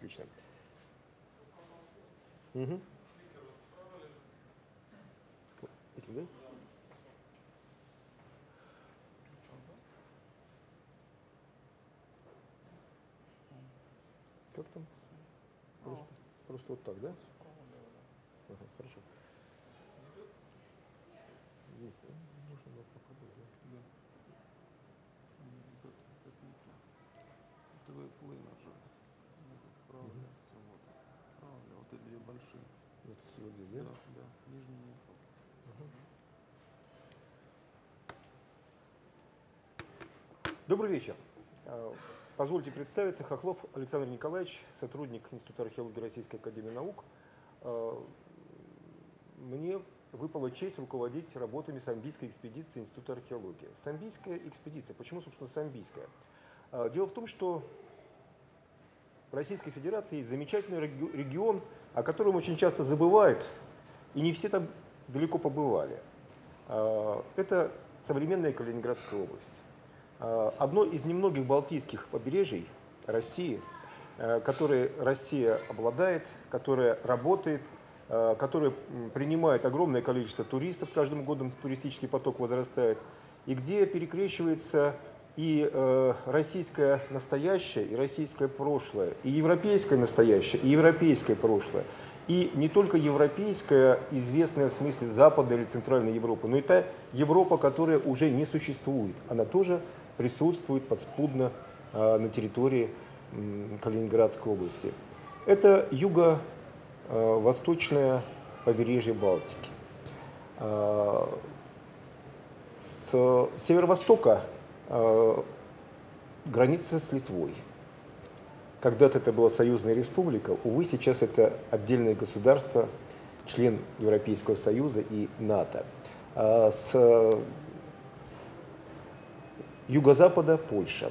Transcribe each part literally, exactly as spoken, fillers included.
Отлично. Угу. Этим, да? Как там? Просто, просто вот так, да? Ага, хорошо. Нет, можно было попробовать, да? Это вы плейнер же. Правильно, все вот. Правильно, вот эти большие. Вот вот здесь, да? Да, да, нижний не трогайте. Угу. Добрый вечер. Позвольте представиться, Хохлов Александр Николаевич, сотрудник Института археологии Российской академии наук. Мне выпала честь руководить работами самбийской экспедиции Института археологии. Самбийская экспедиция. Почему, собственно, самбийская? Дело в том, что в Российской Федерации есть замечательный регион, о котором очень часто забывают, и не все там далеко побывали. Это современная Калининградская область. Одно из немногих балтийских побережий России, которое Россия обладает, которое работает, которое принимает огромное количество туристов, с каждым годом туристический поток возрастает, и где перекрещивается и российское настоящее, и российское прошлое, и европейское настоящее, и европейское прошлое. И не только европейская, известная в смысле Западной или Центральной Европы, но и та Европа, которая уже не существует. Она тоже присутствует подспудно э, на территории э, Калининградской области. Это юго-восточное э, побережье Балтики. Э, с северо-востока э, граница с Литвой. Когда-то это была союзная республика, увы, сейчас это отдельное государство, член Европейского Союза и НАТО. Э, с юго-запада Польша.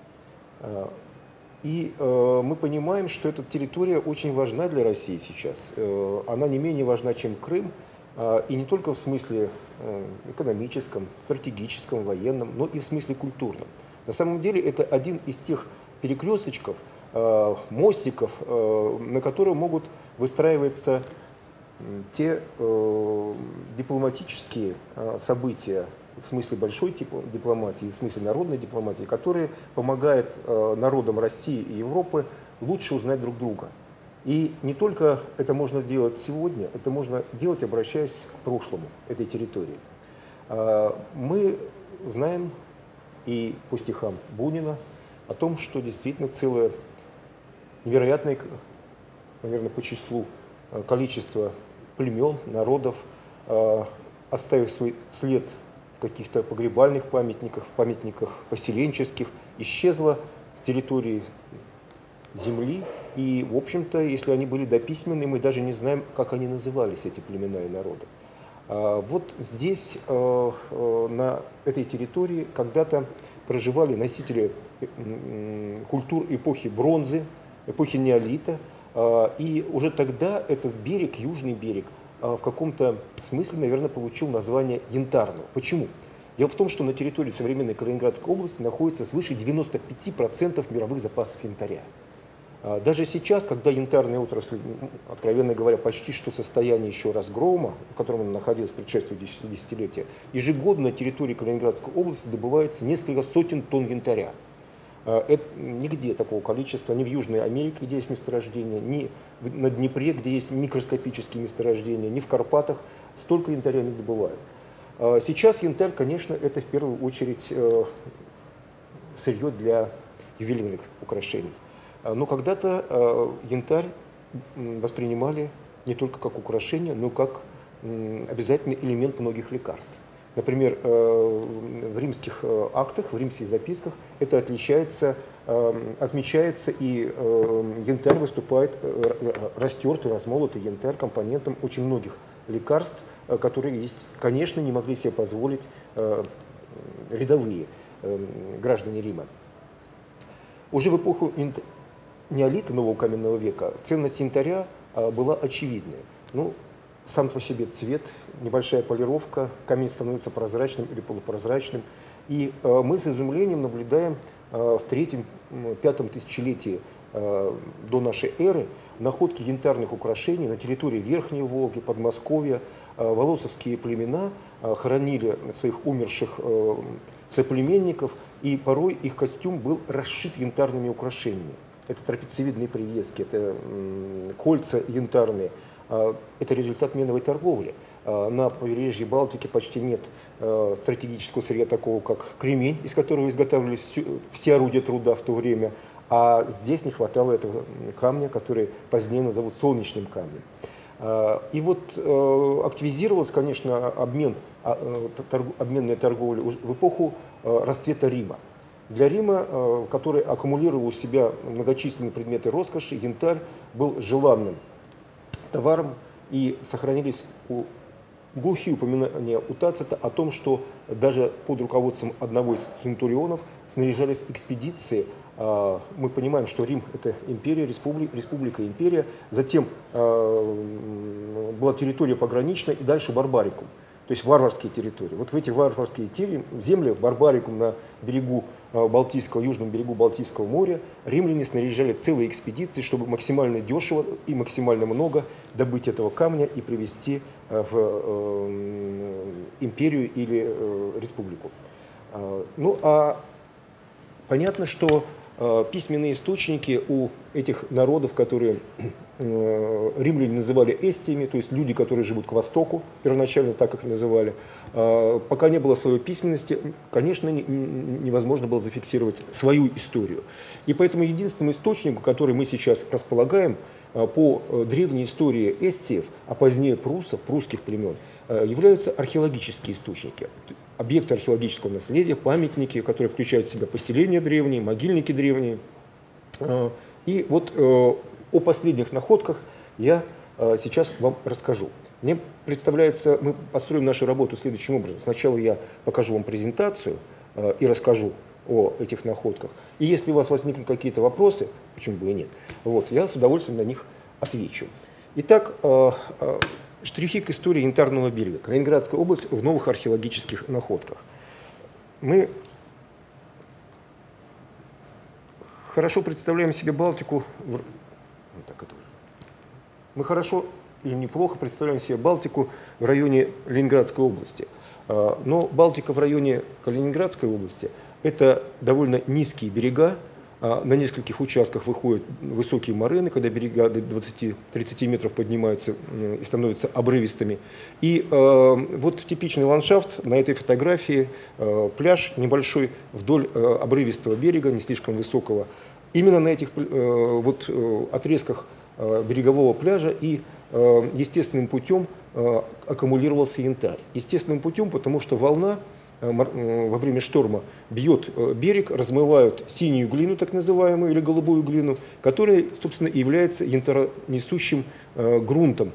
И э, мы понимаем, что эта территория очень важна для России сейчас. Э, она не менее важна, чем Крым, э, и не только в смысле э, экономическом, стратегическом, военном, но и в смысле культурном. На самом деле это один из тех перекресточков, э, мостиков, э, на которые могут выстраиваться те э, дипломатические э, события, в смысле большой дипломатии, в смысле народной дипломатии, которые помогают э, народам России и Европы лучше узнать друг друга. И не только это можно делать сегодня, это можно делать, обращаясь к прошлому этой территории. Э, мы знаем и по стихам Бунина о том, что действительно целое невероятное, наверное, по числу э, количество племен, народов, э, оставив свой след в каких-то погребальных памятниках, памятниках поселенческих, исчезла с территории земли. И, в общем-то, если они были дописьменны, мы даже не знаем, как они назывались, эти племена и народы. А вот здесь, э, э, на этой территории, когда-то проживали носители э, культур эпохи бронзы, эпохи неолита. Э, и уже тогда этот берег, южный берег, в каком-то смысле, наверное, получил название Янтарного. Почему? Дело в том, что на территории современной Калининградской области находится свыше девяноста пяти процентов мировых запасов янтаря. Даже сейчас, когда янтарная отрасль, откровенно говоря, почти что состояние еще разгрома, в котором она находилась предшествующие десятилетия, ежегодно на территории Калининградской области добывается несколько сотен тонн янтаря. Это нигде такого количества, ни в Южной Америке, где есть месторождения, ни на Днепре, где есть микроскопические месторождения, ни в Карпатах столько янтаря не добывают. Сейчас янтарь, конечно, это в первую очередь сырье для ювелирных украшений. Но когда-то янтарь воспринимали не только как украшение, но как обязательный элемент многих лекарств. Например, в римских актах, в римских записках это отличается, отмечается, и янтарь выступает, растертый, размолотый янтарь компонентом очень многих лекарств, которые есть, конечно, не могли себе позволить рядовые граждане Рима. Уже в эпоху неолита, нового каменного века, ценность янтаря была очевидной. Ну, сам по себе цвет, небольшая полировка, камень становится прозрачным или полупрозрачным. И э, мы с изумлением наблюдаем э, в третьем-пятом тысячелетии до нашей эры находки янтарных украшений на территории Верхней Волги, Подмосковья. Волосовские племена хоронили своих умерших соплеменников, и порой их костюм был расшит янтарными украшениями. Это трапециевидные привески, это кольца янтарные. Это результат меновой торговли. На побережье Балтики почти нет стратегического сырья такого, как кремень, из которого изготавливались все орудия труда в то время. А здесь не хватало этого камня, который позднее назовут солнечным камнем. И вот активизировался, конечно, обмен, обменная торговля в эпоху расцвета Рима. Для Рима, который аккумулировал у себя многочисленные предметы роскоши, янтарь был желанным товаром, и сохранились у, глухие упоминания у Тацита о том, что даже под руководством одного из центурионов снаряжались экспедиции. Мы понимаем, что Рим – это империя, республика, республика, империя. Затем была территория пограничная и дальше Барбарикум, то есть варварские территории. Вот в эти варварские земли, Барбарикум на берегу Балтийского, южном берегу Балтийского моря, римляне снаряжали целые экспедиции, чтобы максимально дешево и максимально много добыть этого камня и привезти в империю или республику. Ну а понятно, что письменные источники у этих народов, которые римляне называли эстиями, то есть люди, которые живут к востоку, первоначально так их называли, пока не было своей письменности, конечно, невозможно было зафиксировать свою историю. И поэтому единственным источником, который мы сейчас располагаем по древней истории эстиев, а позднее пруссов, прусских племен, являются археологические источники. Объекты археологического наследия, памятники, которые включают в себя поселения древние, могильники древние. И вот о последних находках я сейчас вам расскажу. Мне представляется, мы построим нашу работу следующим образом. Сначала я покажу вам презентацию и расскажу о этих находках. И если у вас возникнут какие-то вопросы, почему бы и нет, вот, я с удовольствием на них отвечу. Итак, штрихи к истории Янтарного берега. Калининградская область в новых археологических находках. Мы хорошо представляем себе Балтику. В... Вот так это уже. Мы хорошо или неплохо представляем себе Балтику в районе Ленинградской области. Но Балтика в районе Калининградской области – это довольно низкие берега. На нескольких участках выходят высокие морены, когда берега до двадцати-тридцати метров поднимаются и становятся обрывистыми. И э, вот типичный ландшафт на этой фотографии, э, пляж небольшой вдоль э, обрывистого берега, не слишком высокого. Именно на этих э, вот, э, отрезках э, берегового пляжа и э, естественным путем э, аккумулировался янтарь. Естественным путем, потому что волна во время шторма бьет берег, размывают синюю глину, так называемую, или голубую глину, которая, собственно, является янтаронесущим грунтом.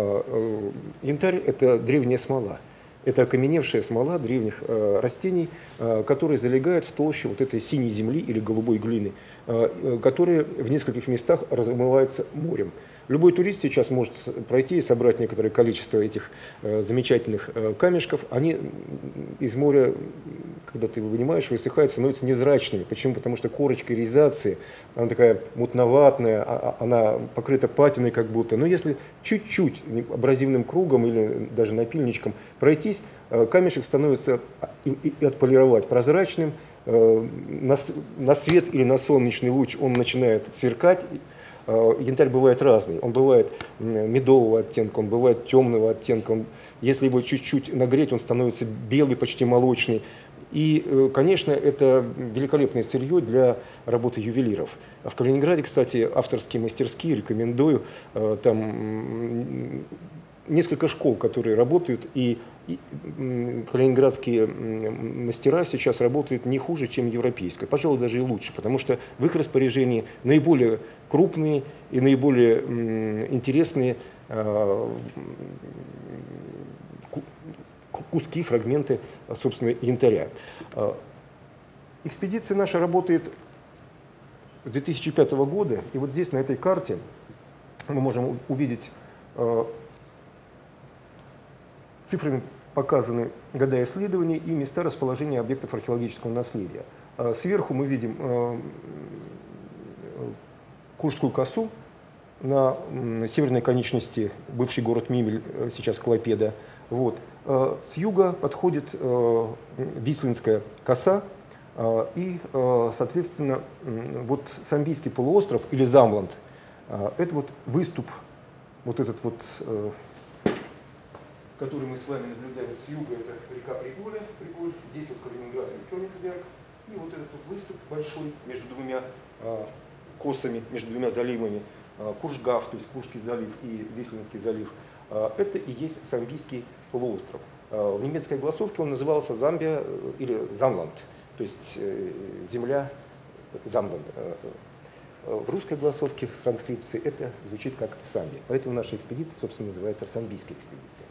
Янтарь – это древняя смола. Это окаменевшая смола древних растений, которые залегают в толще вот этой синей земли или голубой глины, которые в нескольких местах размываются морем. Любой турист сейчас может пройти и собрать некоторое количество этих э, замечательных э, камешков. Они из моря, когда ты вынимаешь, высыхают, становятся невзрачными. Почему? Потому что корочка иризации, она такая мутноватная, а, она покрыта патиной как будто. Но если чуть-чуть абразивным кругом или даже напильничком пройтись, э, камешек становится и, и, и отполировать прозрачным. Э, на, на свет или на солнечный луч он начинает сверкать. Янтарь бывает разный, он бывает медового оттенка, он бывает темного оттенка, он, если его чуть-чуть нагреть, он становится белый, почти молочный. И, конечно, это великолепное сырье для работы ювелиров. В Калининграде, кстати, авторские мастерские, рекомендую, там несколько школ, которые работают, и, и калининградские мастера сейчас работают не хуже, чем европейские, пожалуй, даже и лучше, потому что в их распоряжении наиболее крупные и наиболее интересные э, куски, фрагменты, собственно, янтаря. Экспедиция наша работает с две тысячи пятого года, и вот здесь на этой карте мы можем увидеть, э, цифрами показаны года исследований и места расположения объектов археологического наследия. Сверху мы видим Куршскую косу на северной конечности бывший город Мимель, сейчас Клайпеда. Вот. С юга подходит Вислинская коса и, соответственно, вот Самбийский полуостров или Замланд. Это вот выступ, вот этот вот, который мы с вами наблюдаем с юга, это река Приголя, Приголь, здесь вот Калининград и Кёнигсберг, и вот этот вот выступ большой между двумя косами, между двумя заливами, Куршгав, то есть Куршский залив и Вислинский залив, это и есть Самбийский полуостров. В немецкой огласовке он назывался Замбия или Замланд, то есть земля Замланд. В русской огласовке, в транскрипции это звучит как Самбия. Поэтому наша экспедиция, собственно, называется Самбийская экспедиция.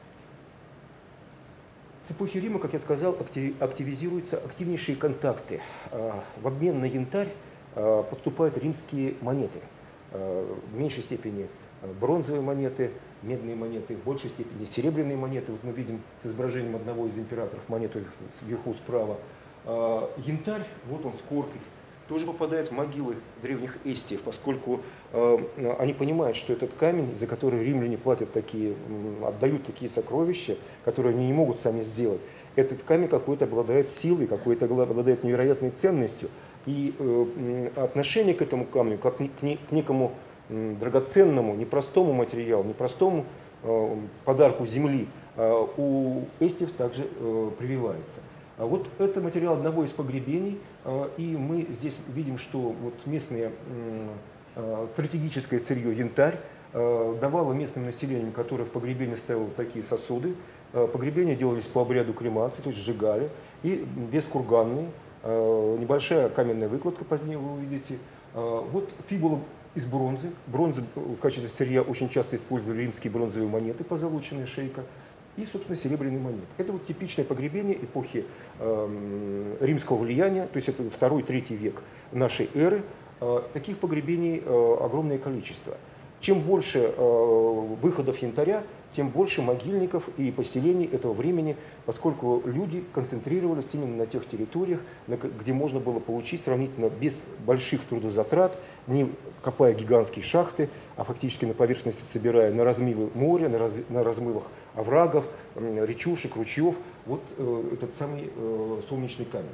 С эпохи Рима, как я сказал, активизируются активнейшие контакты. В обмен на янтарь поступают римские монеты. В меньшей степени бронзовые монеты, медные монеты, в большей степени серебряные монеты. Вот мы видим с изображением одного из императоров монету вверху справа. Янтарь, вот он с коркой, тоже попадает в могилы древних эстиев, поскольку э, они понимают, что этот камень, за который римляне платят такие, отдают такие сокровища, которые они не могут сами сделать, этот камень какой-то обладает силой, какой-то обладает невероятной ценностью. И э, отношение к этому камню, как к, не, к некому э, драгоценному, непростому материалу, непростому э, подарку земли, э, у эстиев также э, прививается. А вот это материал одного из погребений, и мы здесь видим, что вот местное стратегическое сырье янтарь давало местным населениям, которое в погребении ставило такие сосуды. Погребения делались по обряду кремации, то есть сжигали, и бескурганные, небольшая каменная выкладка, позднее вы увидите. Вот фибула из бронзы. Бронза в качестве сырья очень часто использовали римские бронзовые монеты, позолоченные шейка. И, собственно, серебряный монет. Это вот типичное погребение эпохи э, римского влияния, то есть это второй-третий век нашей эры. Э, таких погребений э, огромное количество. Чем больше э, выходов янтаря, тем больше могильников и поселений этого времени, поскольку люди концентрировались именно на тех территориях, где можно было получить сравнительно без больших трудозатрат, не копая гигантские шахты, а фактически на поверхности собирая на размывы моря, на, раз, на размывах оврагов, речушек, ручьев, вот э, этот самый э, солнечный камень.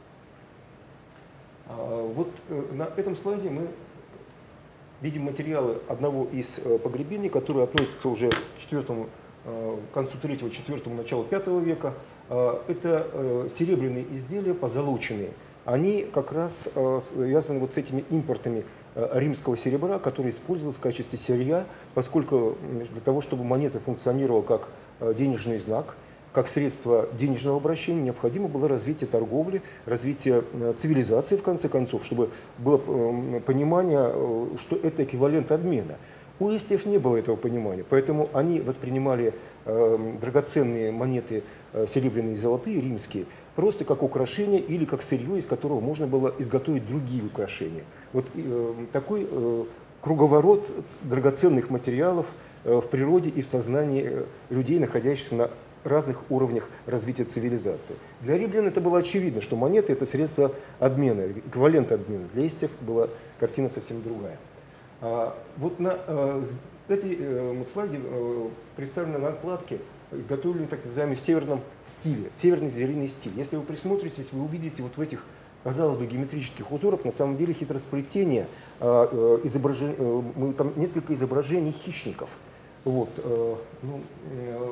А, вот э, на этом слайде мы видим материалы одного из э, погребений, которые относятся уже к четвертому, э, концу третьего, четвертому, началу пятого века. Э, это э, серебряные изделия, позолоченные. Они как раз э, связаны вот с этими импортами э, римского серебра, который использовался в качестве сырья, поскольку для того, чтобы монета функционировала как э, денежный знак, как средство денежного обращения, необходимо было развитие торговли, развитие цивилизации, в конце концов, чтобы было понимание, что это эквивалент обмена. У эстиев не было этого понимания, поэтому они воспринимали драгоценные монеты, серебряные и золотые, римские, просто как украшение или как сырье, из которого можно было изготовить другие украшения. Вот такой круговорот драгоценных материалов в природе и в сознании людей, находящихся на разных уровнях развития цивилизации. Для римлян это было очевидно, что монеты – это средство обмена, эквивалент обмена. Для эстиев была картина совсем другая. А, вот на а, этой а, слайде а, представлены накладки, изготовленные в так называемом северном стиле, северный звериный стиль. Если вы присмотритесь, вы увидите вот в этих, казалось бы, геометрических узорах на самом деле хитросплетение, а, а, изображен... а, там несколько изображений хищников. Вот, а, ну, а,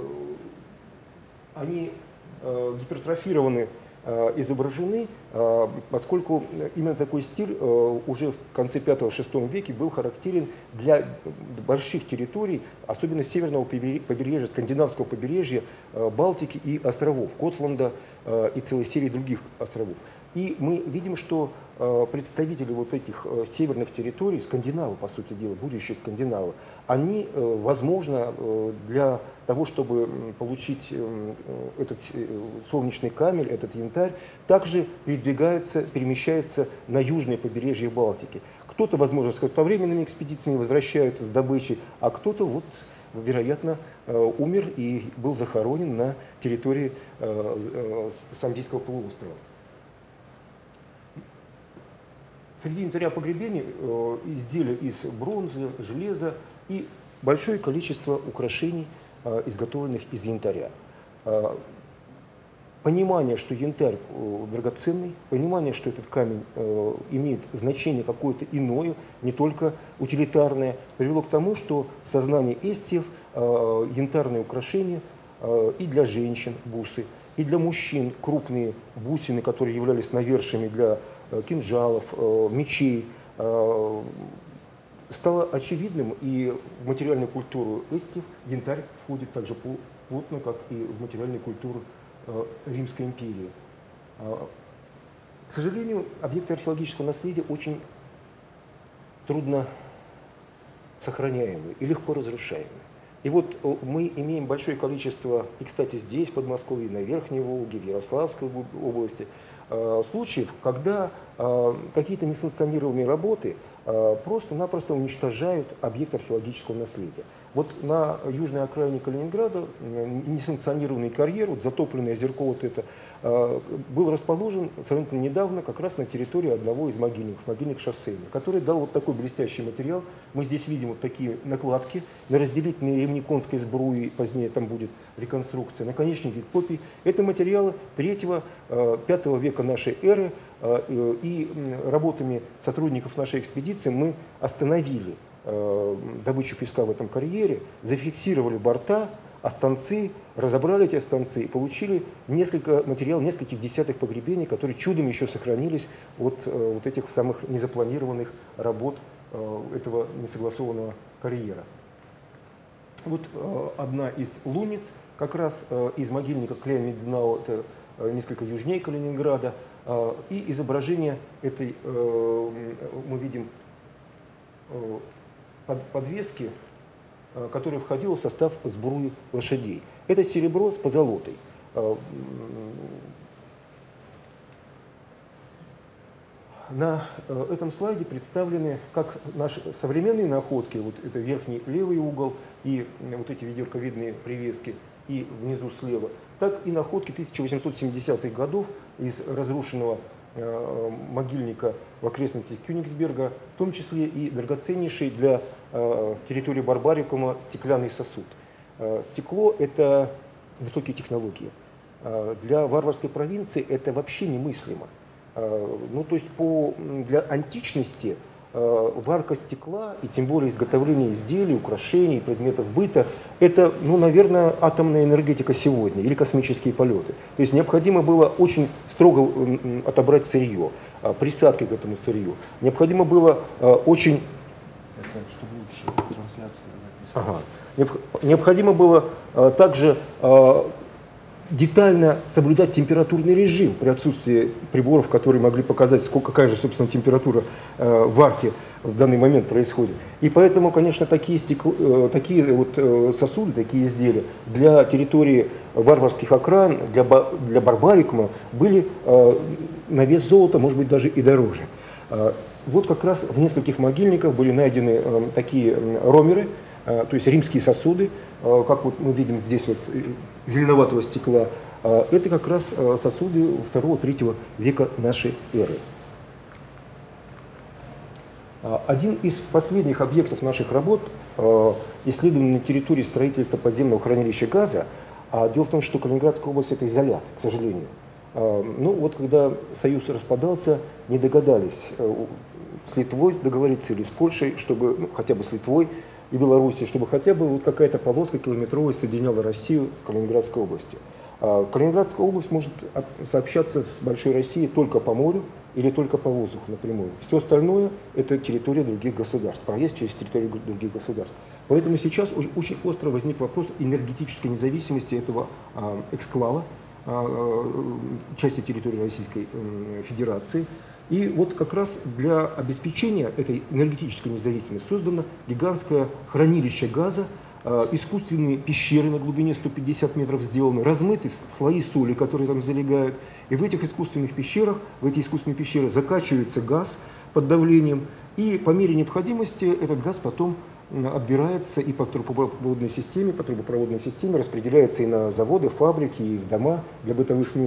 они э, гипертрофированы, э, изображены, э, поскольку именно такой стиль э, уже в конце пятого-шестого веке был характерен для больших территорий, особенно северного побережья, скандинавского побережья, э, Балтики и островов, Готланда э, и целой серии других островов. И мы видим, что э, представители вот этих э, северных территорий, скандинавы, по сути дела, будущие скандинавы, они, э, возможно, э, для того, чтобы получить э, этот э, солнечный камень, этот янтарь, также передвигаются, перемещаются на южное побережье Балтики. Кто-то, возможно, сказать, по временными экспедициями возвращаются с добычей, а кто-то, вот, вероятно, э, умер и был захоронен на территории э, э, Самбийского полуострова. среди инвентаря погребений э, изделия из бронзы, железа и большое количество украшений, э, изготовленных из янтаря. Э, понимание, что янтарь э, драгоценный, понимание, что этот камень э, имеет значение какое-то иное, не только утилитарное, привело к тому, что в сознании эстиев э, янтарные украшения э, и для женщин бусы, и для мужчин крупные бусины, которые являлись навершиями для э, кинжалов, э, мечей, э, стало очевидным, и в материальную культуру эстиев янтарь входит так же плотно, как и в материальную культуру э, Римской империи. Э, к сожалению, объекты археологического наследия очень трудно сохраняемые и легко разрушаемые. И вот мы имеем большое количество, и, кстати, здесь, в Подмосковье, на Верхней Волге, в Ярославской области, случаев, когда какие-то несанкционированные работы просто-напросто уничтожают объект археологического наследия. Вот на южной окраине Калининграда несанкционированный карьер, вот затопленное озерко вот это, был расположен сравнительно недавно как раз на территории одного из могильников, могильник шоссейный, который дал вот такой блестящий материал. Мы здесь видим вот такие накладки на разделительные ремни конской сбруи, позднее там будет реконструкция, наконечники копий. Это материалы третьего-пятого века нашей эры, и работами сотрудников нашей экспедиции мы остановили добычу песка в этом карьере, зафиксировали борта, останцы, разобрали эти останцы и получили несколько материалов, нескольких десятых погребений, которые чудом еще сохранились от вот этих самых незапланированных работ этого несогласованного карьера. Вот одна из луниц, как раз из могильника Кляйн-Меденау, это несколько южнее Калининграда, и изображение этой, мы видим, подвески, которая входила в состав сбруи лошадей. Это серебро с позолотой. На этом слайде представлены как наши современные находки, вот это верхний левый угол и вот эти ведерковидные привески, и внизу слева, так и находки тысяча восемьсот семидесятых годов из разрушенного э, могильника в окрестностях Кёнигсберга, в том числе и драгоценнейший для э, территории Барбарикума стеклянный сосуд. Э, стекло – это высокие технологии. Э, для варварской провинции это вообще немыслимо. Э, ну, то есть по, для античности варка стекла и тем более изготовление изделий, украшений, предметов быта – это, ну, наверное, атомная энергетика сегодня или космические полеты. То есть необходимо было очень строго отобрать сырье, присадки к этому сырью. Необходимо было очень… Это чтобы лучше трансляцию записывать. Ага. Необходимо было также детально соблюдать температурный режим при отсутствии приборов, которые могли показать, сколько, какая же, собственно, температура э, варки в данный момент происходит. И поэтому, конечно, такие, стекло, э, такие вот, э, сосуды, такие изделия для территории варварских окраин, для, для Барбарикума были э, на вес золота, может быть, даже и дороже. Э, вот как раз в нескольких могильниках были найдены э, такие ромеры, э, то есть римские сосуды, э, как вот мы видим здесь вот, зеленоватого стекла, это как раз сосуды второго-третьего века нашей эры. Один из последних объектов наших работ исследован на территории строительства подземного хранилища газа. А дело в том, что Калининградская область – это изолят, к сожалению. Ну вот когда Союз распадался, не догадались с Литвой договориться или с Польшей, чтобы, ну, хотя бы с Литвой и Белоруссией, чтобы хотя бы вот какая-то полоска километровая соединяла Россию с Калининградской областью. Калининградская область может сообщаться с Большой Россией только по морю или только по воздуху напрямую. Все остальное – это территория других государств, проезд через территорию других государств. Поэтому сейчас очень остро возник вопрос энергетической независимости этого эксклава, части территории Российской Федерации. И вот как раз для обеспечения этой энергетической независимости создано гигантское хранилище газа, искусственные пещеры на глубине сто пятьдесят метров сделаны, размыты слои соли, которые там залегают. И в этих искусственных пещерах, в эти искусственные пещеры закачивается газ под давлением, и по мере необходимости этот газ потом отбирается и по трубопроводной системе, по трубопроводной системе распределяется и на заводы, фабрики, и в дома для бытовых нужд.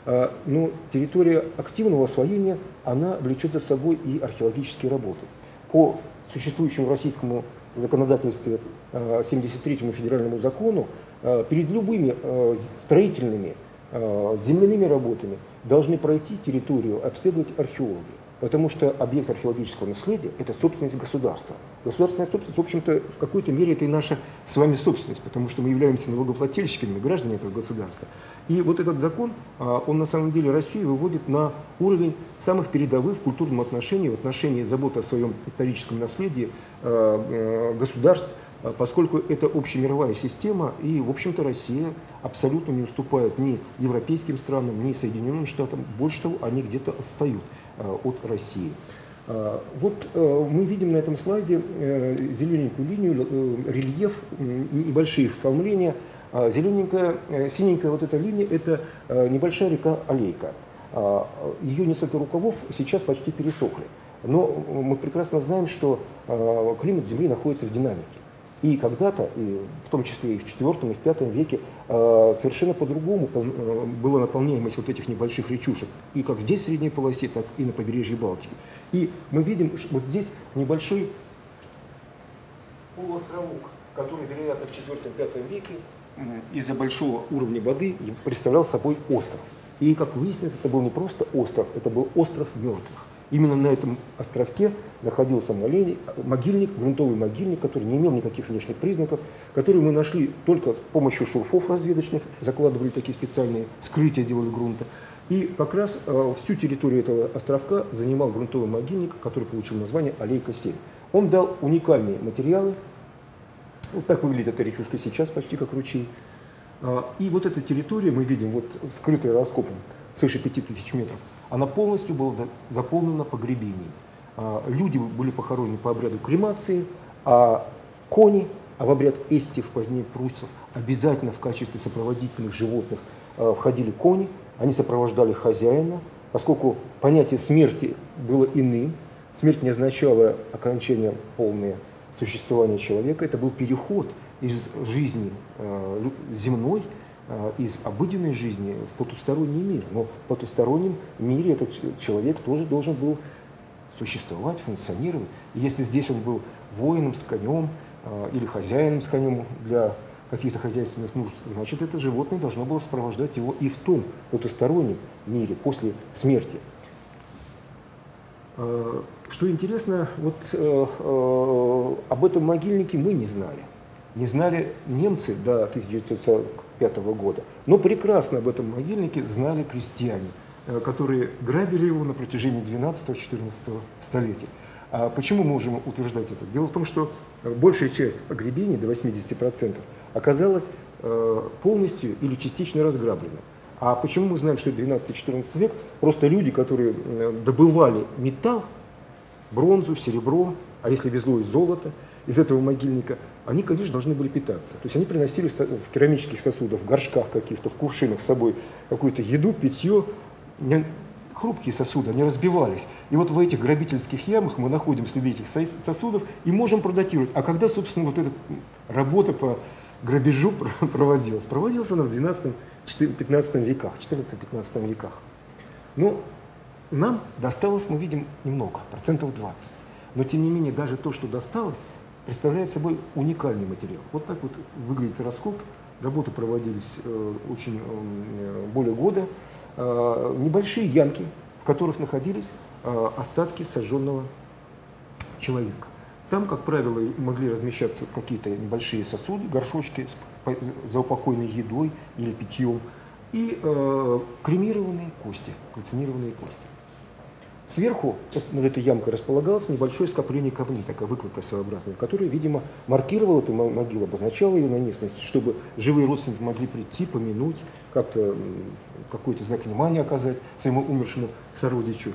Но территория активного освоения, она влечет за собой и археологические работы. По существующему российскому законодательству семьдесят третьему федеральному закону перед любыми строительными земляными работами должны пройти территорию, обследовать археологи. Потому что объект археологического наследия – это собственность государства. Государственная собственность, в общем-то, в какой-то мере это и наша с вами собственность, потому что мы являемся налогоплательщиками, граждане этого государства. И вот этот закон, он на самом деле Россию выводит на уровень самых передовых в культурном отношении, в отношении заботы о своем историческом наследии государств, поскольку это общемировая система, и, в общем-то, Россия абсолютно не уступает ни европейским странам, ни Соединенным Штатам. Больше того, они где-то отстают от России. Вот мы видим на этом слайде зелененькую линию, рельеф, небольшие вставления. Зелененькая, синенькая вот эта линия – это небольшая река Алейка. Ее несколько рукавов сейчас почти пересохли. Но мы прекрасно знаем, что климат Земли находится в динамике. И когда-то, и в том числе и в четвёртом, и в пятом веке, э, совершенно по-другому э, была наполняемость вот этих небольших речушек, и как здесь в средней полосе, так и на побережье Балтики. И мы видим, что вот здесь небольшой полуостровок, который, вероятно, в четвёртом-пятом веке из-за большого уровня воды представлял собой остров. И, как выяснилось, это был не просто остров, это был остров мертвых. Именно на этом островке находился могильник, грунтовый могильник, который не имел никаких внешних признаков, который мы нашли только с помощью шурфов разведочных, закладывали такие специальные скрытия, делали грунта. И как раз э, всю территорию этого островка занимал грунтовый могильник, который получил название Алейка семь. Он дал уникальные материалы. Вот так выглядит эта речушка сейчас, почти как ручей. И вот эта территория, мы видим, вот скрытая раскопом, свыше пяти тысяч метров, она полностью была заполнена погребениями. Люди были похоронены по обряду кремации, а кони, а в обряд эстив, позднее прусцев, обязательно в качестве сопроводительных животных входили кони, они сопровождали хозяина, поскольку понятие смерти было иным. Смерть не означала окончание полное существования человека, это был переход из жизни э, земной, э, из обыденной жизни в потусторонний мир. Но в потустороннем мире этот человек тоже должен был существовать, функционировать. И если здесь он был воином с конем э, или хозяином с конем для каких-то хозяйственных нужд, значит, это животное должно было сопровождать его и в том потустороннем мире после смерти. Что интересно, вот э, э, об этом могильнике мы не знали. Не знали немцы до тысяча девятьсот сорок пятого года, но прекрасно об этом могильнике знали крестьяне, э, которые грабили его на протяжении двенадцатого-четырнадцатого столетий. А почему мы можем утверждать это? Дело в том, что большая часть погребений, до восьмидесяти процентов, оказалась э, полностью или частично разграблена. А почему мы знаем, что это двенадцатый-четырнадцатый век? Просто люди, которые добывали металл, бронзу, серебро, а если везло и золото из этого могильника, они, конечно, должны были питаться. То есть они приносили в керамических сосудах, в горшках каких-то, в кувшинах с собой какую-то еду, питье. Хрупкие сосуды, они разбивались. И вот в этих грабительских ямах мы находим следы этих сосудов и можем продатировать. А когда, собственно, вот эта работа по грабежу проводилась? Проводилась она в двенадцатом-пятнадцатом веках, четырнадцатом-пятнадцатом веках. Но нам досталось, мы видим, немного, процентов двадцать. Но, тем не менее, даже то, что досталось, представляет собой уникальный материал. Вот так вот выглядит раскоп. Работы проводились э, очень э, более года. Э, небольшие ямки, в которых находились э, остатки сожженного человека. Там, как правило, могли размещаться какие-то небольшие сосуды, горшочки с заупокойной едой или питьем, и э, кремированные кости, кальцинированные кости. Сверху над этой ямкой располагалось небольшое скопление камней, такая выкладка своеобразная, которая, видимо, маркировала эту могилу, обозначала ее на местности, чтобы живые родственники могли прийти, помянуть, как-то какой-то знак внимания оказать своему умершему сородичу.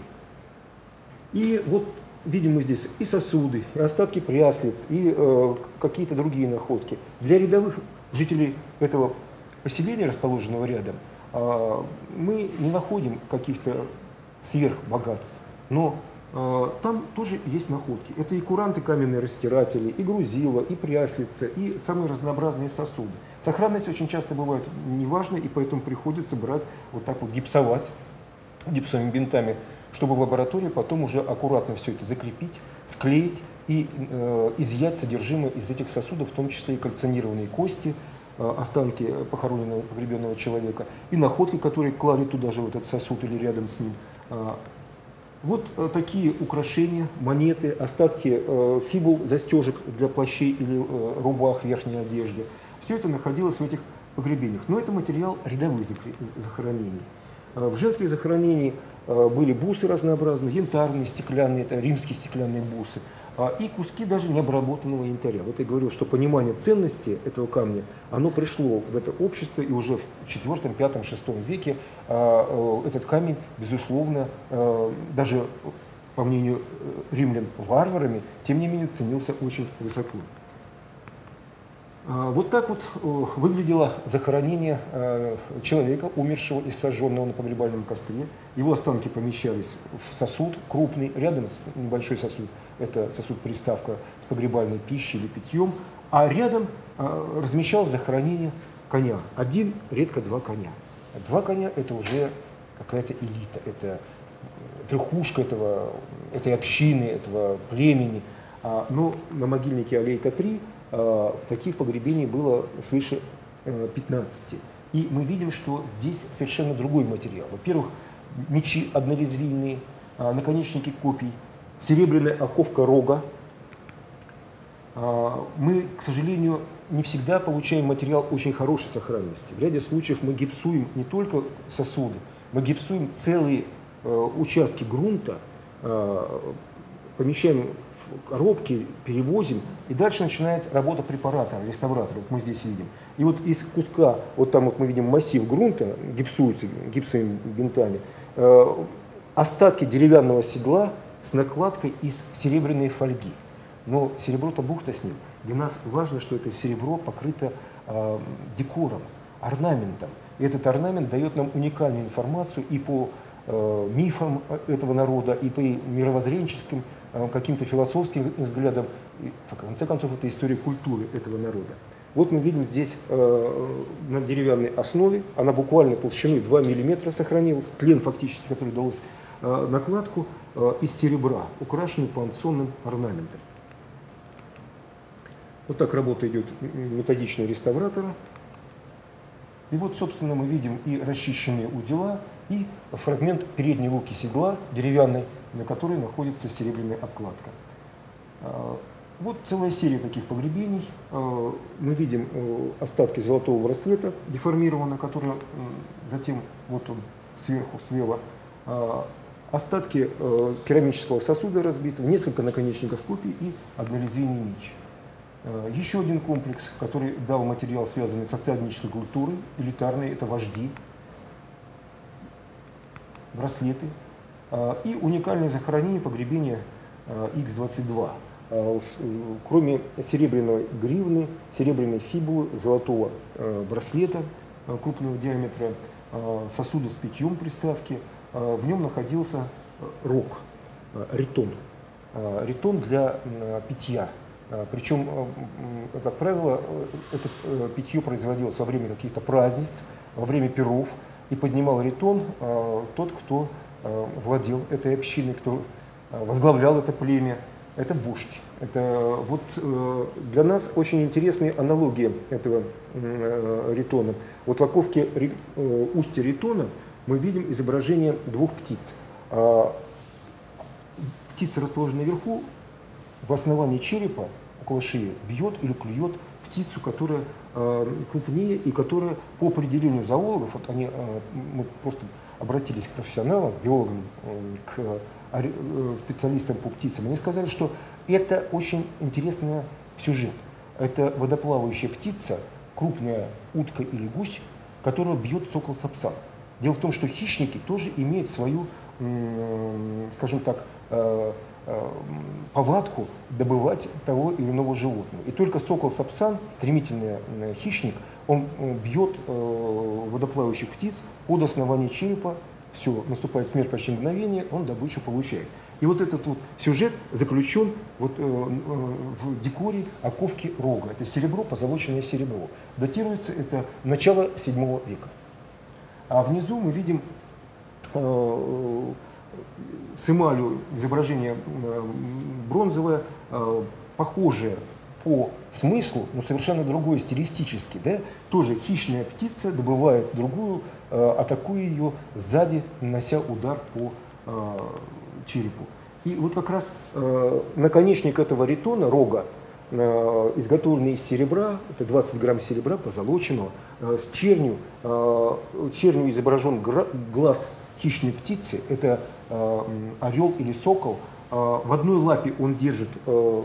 И вот видим мы здесь и сосуды, и остатки пряслиц, и э, какие-то другие находки. Для рядовых жителей этого поселения, расположенного рядом, э, мы не находим каких-то сверхбогатств. Но Там тоже есть находки. Это и куранты каменные растиратели, и грузила, и пряслица, и самые разнообразные сосуды. Сохранность очень часто бывает неважной, и поэтому приходится брать вот так вот гипсовать гипсовыми бинтами, чтобы в лаборатории потом уже аккуратно все это закрепить, склеить и э, изъять содержимое из этих сосудов, в том числе и кальцинированные кости, э, останки похороненного, погребенного человека, и находки, которые клали туда же в этот сосуд или рядом с ним. Вот э, такие украшения, монеты, остатки э, фибул, застежек для плащей или э, рубах в верхней одежде. Все это находилось в этих погребениях. Но это материал рядовых захоронений. Э, в женских захоронениях э, были бусы разнообразные, янтарные, стеклянные, это римские стеклянные бусы, э, и куски даже необработанного янтаря. Вот я говорил, что понимание ценности этого камня, оно пришло в это общество, и уже в четвёртом, пятом, шестом веке э, э, этот камень, безусловно, э, даже по мнению римлян, варварами, тем не менее ценился очень высоко. Вот так вот выглядело захоронение человека, умершего и сожженного на погребальном костре. Его останки помещались в сосуд крупный, рядом небольшой сосуд, это сосуд-приставка с погребальной пищей или питьем, а рядом размещалось захоронение коня. Один, редко два коня. Два коня – это уже какая-то элита, это верхушка этого, этой общины, этого племени. Но на могильнике Алейка три таких погребений было свыше пятнадцати. И мы видим, что здесь совершенно другой материал. Во-первых, мечи однолезвийные, наконечники копий, серебряная оковка рога. Мы, к сожалению, не всегда получаем материал очень хорошей сохранности. В ряде случаев мы гипсуем не только сосуды, мы гипсуем целые участки грунта, помещаем в коробки, перевозим, и дальше начинает работа препаратора, реставратора, вот мы здесь видим. И вот из куска, вот там вот мы видим массив грунта, гипсуется гипсовыми бинтами, э, остатки деревянного седла с накладкой из серебряной фольги. Но серебро-то бухта с ним. Для нас важно, что это серебро покрыто э, декором, орнаментом. И этот орнамент дает нам уникальную информацию и по э, мифам этого народа, и по мировоззренческим, каким-то философским взглядом, и, в конце концов, это история культуры этого народа. Вот мы видим здесь э, на деревянной основе, она буквально толщиной два миллиметра сохранилась, тлен фактически, который удалось, э, накладку э, из серебра, украшенную панционным орнаментом. Вот так работа идет методичного реставратора. И вот, собственно, мы видим и расчищенные удила, и фрагмент передней луки седла деревянной, на которой находится серебряная обкладка. Вот целая серия таких погребений. Мы видим остатки золотого браслета деформированного, который затем, вот он сверху, слева, остатки керамического сосуда разбитого, несколько наконечников копий и однолезвийный меч. Еще один комплекс, который дал материал, связанный с социальнической культурой, элитарный, это вожди, браслеты. И уникальное захоронение погребения икс двадцать два. Кроме серебряной гривны, серебряной фибулы, золотого браслета крупного диаметра, сосуда с питьем приставки, в нем находился рог, ритон. Ритон для питья. Причем, как правило, это питье производилось во время каких-то празднеств, во время пиров, и поднимал ритон тот, кто владел этой общиной, кто возглавлял это племя, это вождь. Это вот для нас очень интересные аналогии этого ритона. Вот в оковке устья ритона мы видим изображение двух птиц. Птица расположена наверху, в основании черепа, около шеи, бьет или клюет птицу, которая э, крупнее и которая по определению зоологов, вот они, э, мы просто обратились к профессионалам, биологам, э, к э, специалистам по птицам, они сказали, что это очень интересный сюжет. Это водоплавающая птица, крупная утка или гусь, которая бьет сокол-сапсан. Дело в том, что хищники тоже имеют свою, э, скажем так, э, повадку добывать того или иного животного. И только сокол-сапсан, стремительный хищник, он бьет водоплавающих птиц под основание черепа в все, наступает смерть почти мгновение, он добычу получает. И вот этот вот сюжет заключен вот, э, э, в декоре оковки рога. Это серебро, позолоченное серебро. Датируется это начало седьмого века. А внизу мы видим э, с эмалью изображение э, бронзовое, э, похожее по смыслу, но совершенно другое стилистически. Да? Тоже хищная птица добывает другую, э, атакуя ее сзади, нанося удар по э, черепу. И вот как раз э, наконечник этого ритона, рога, э, изготовленный из серебра, это двадцать грамм серебра позолоченного, э, с чернью, э, чернью изображен глаз хищной птицы, это э, орел или сокол. Э, в одной лапе он держит э,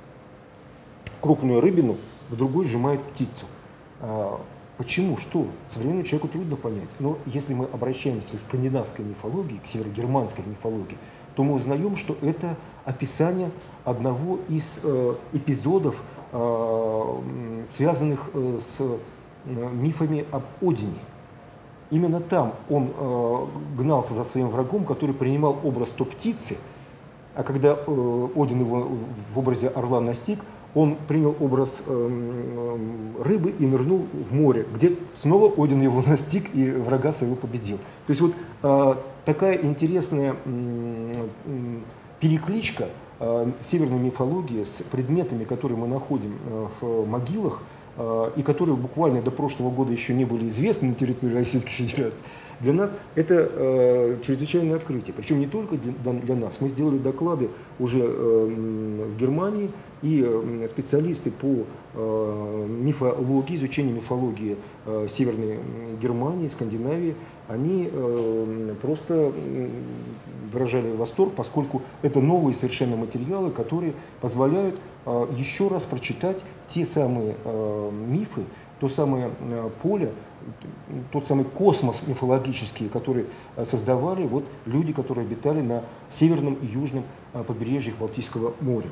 крупную рыбину, в другой сжимает птицу. Э, почему? Что? Современному человеку трудно понять. Но если мы обращаемся к скандинавской мифологии, к северогерманской мифологии, то мы узнаем, что это описание одного из э, эпизодов, э, связанных э, с э, мифами об Одине. Именно там он э, гнался за своим врагом, который принимал образ то птицы, а когда э, Один его в образе орла настиг, он принял образ э, рыбы и нырнул в море, где снова Один его настиг и врага своего победил. То есть вот э, такая интересная э, перекличка э, северной мифологии с предметами, которые мы находим э, в могилах, э, и которые буквально до прошлого года еще не были известны на территории Российской Федерации, для нас это э, чрезвычайное открытие. Причем не только для, для нас. Мы сделали доклады уже э, в Германии, и э, специалисты по э, мифологии, изучению мифологии э, Северной Германии, Скандинавии, они э, просто выражали восторг, поскольку это новые совершенно материалы, которые позволяют э, еще раз прочитать те самые э, мифы, то самое э, поле, тот самый космос мифологический, который создавали вот люди, которые обитали на северном и южном побережьях Балтийского моря.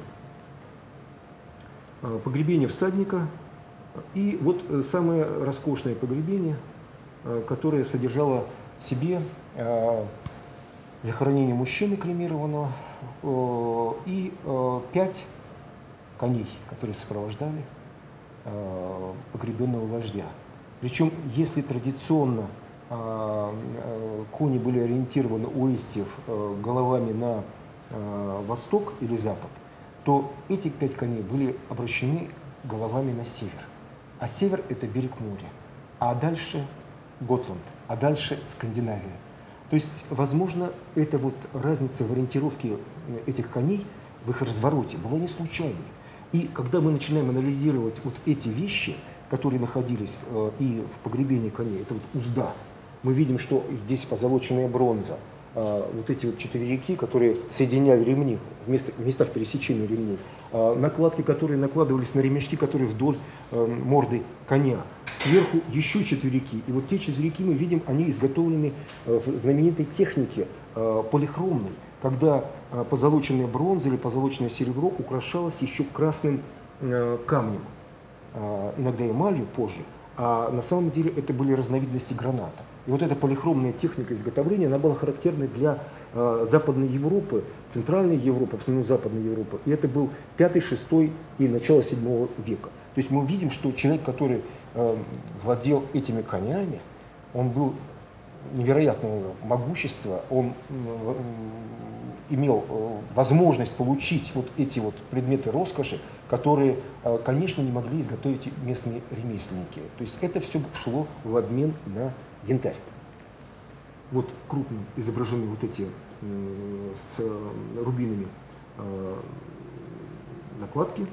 Погребение всадника и вот самое роскошное погребение, которое содержало в себе захоронение мужчины кремированного и пять коней, которые сопровождали погребенного вождя. Причем, если традиционно э, э, кони были ориентированы у эстиев э, головами на э, восток или запад, то эти пять коней были обращены головами на север. А север – это берег моря, а дальше Готланд, а дальше Скандинавия. То есть, возможно, эта вот разница в ориентировке этих коней, в их развороте, была не случайной. И когда мы начинаем анализировать вот эти вещи, которые находились э, и в погребении коней, это вот узда. Мы видим, что здесь позолоченная бронза, э, вот эти вот четыре реки, которые соединяли ремни, в, место, в местах пересечения ремней, э, накладки, которые накладывались на ремешки, которые вдоль э, морды коня. Сверху еще четыре реки. И вот те четыре реки мы видим, они изготовлены э, в знаменитой технике э, полихромной, когда э, позолоченная бронза или позолоченное серебро украшалось еще красным э, камнем. Иногда эмалью позже, а на самом деле это были разновидности граната. И вот эта полихромная техника изготовления, она была характерна для э, Западной Европы, Центральной Европы, в основном Западной Европы. И это был пятый, шестой и начало седьмого века. То есть мы видим, что человек, который э, владел этими конями, он был невероятного могущества, он э, имел э, возможность получить вот эти вот предметы роскоши, которые, э, конечно, не могли изготовить местные ремесленники. То есть это все шло в обмен на янтарь. Вот крупно изображены вот эти э, с рубинами э, накладки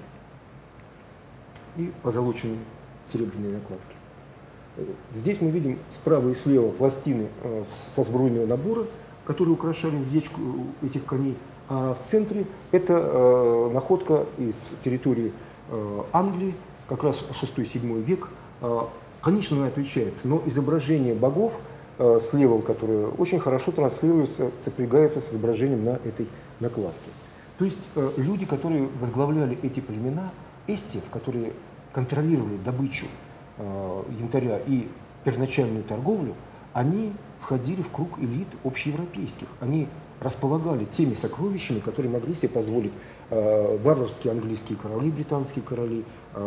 и позолоченные серебряные накладки. Здесь мы видим справа и слева пластины э, со сбруйного набора, которые украшали вдечку этих коней. А в центре это э, находка из территории э, Англии, как раз шестой-седьмой век. Э, конечно, она отличается, но изображение богов э, слева, которое очень хорошо транслируется, сопрягается с изображением на этой накладке. То есть э, люди, которые возглавляли эти племена, эстиев, которые контролировали добычу э, янтаря и первоначальную торговлю, они входили в круг элит общеевропейских. Они располагали теми сокровищами, которые могли себе позволить э, варварские английские короли, британские короли,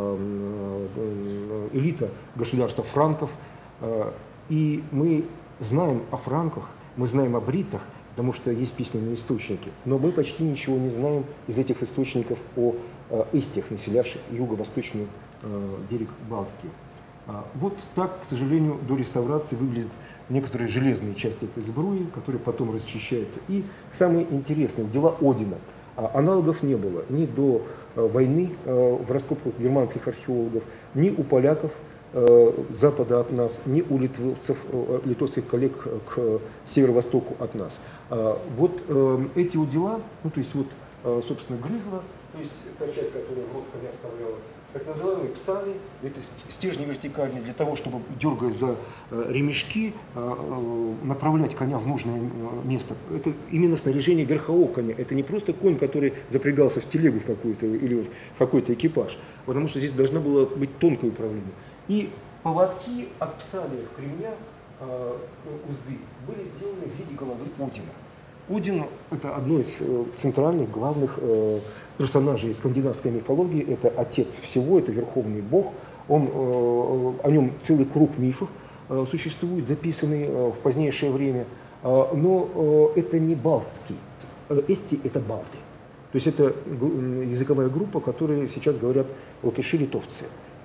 э, э, элита государства франков. Э, и мы знаем о франках, мы знаем о бритах, потому что есть письменные источники, но мы почти ничего не знаем из этих источников о э, эстиях, населявших юго-восточный э, берег Балтики. А, вот так, к сожалению, до реставрации выглядят некоторые железные части этой сбруи, которые потом расчищаются. И самое интересное, дела Одина. А, аналогов не было ни до э, войны э, в раскопках германских археологов, ни у поляков э, запада от нас, ни у литовцев, э, литовских коллег к северо-востоку от нас. А, вот э, эти вот дела, ну то есть вот, э, собственно, грызла, то есть та часть, которая в рот коня оставлялась, так называемые псали, это стержни вертикальные, для того, чтобы, дергая за э, ремешки, э, э, направлять коня в нужное э, место. Это именно снаряжение верхового коня. Это не просто конь, который запрягался в телегу в какую-то или в какой-то экипаж, потому что здесь должно было быть тонкое управление. И поводки от псалия в кремня э, узды были сделаны в виде головы Одина. Один – это одно из э, центральных, главных э, персонажей скандинавской мифологии. Это отец всего, это верховный бог. Он, э, о нем целый круг мифов э, существует, записанный э, в позднейшее время. Э, но э, это не балтский. Эсти – это балты. То есть это языковая группа, которой сейчас говорят латыши-литовцы.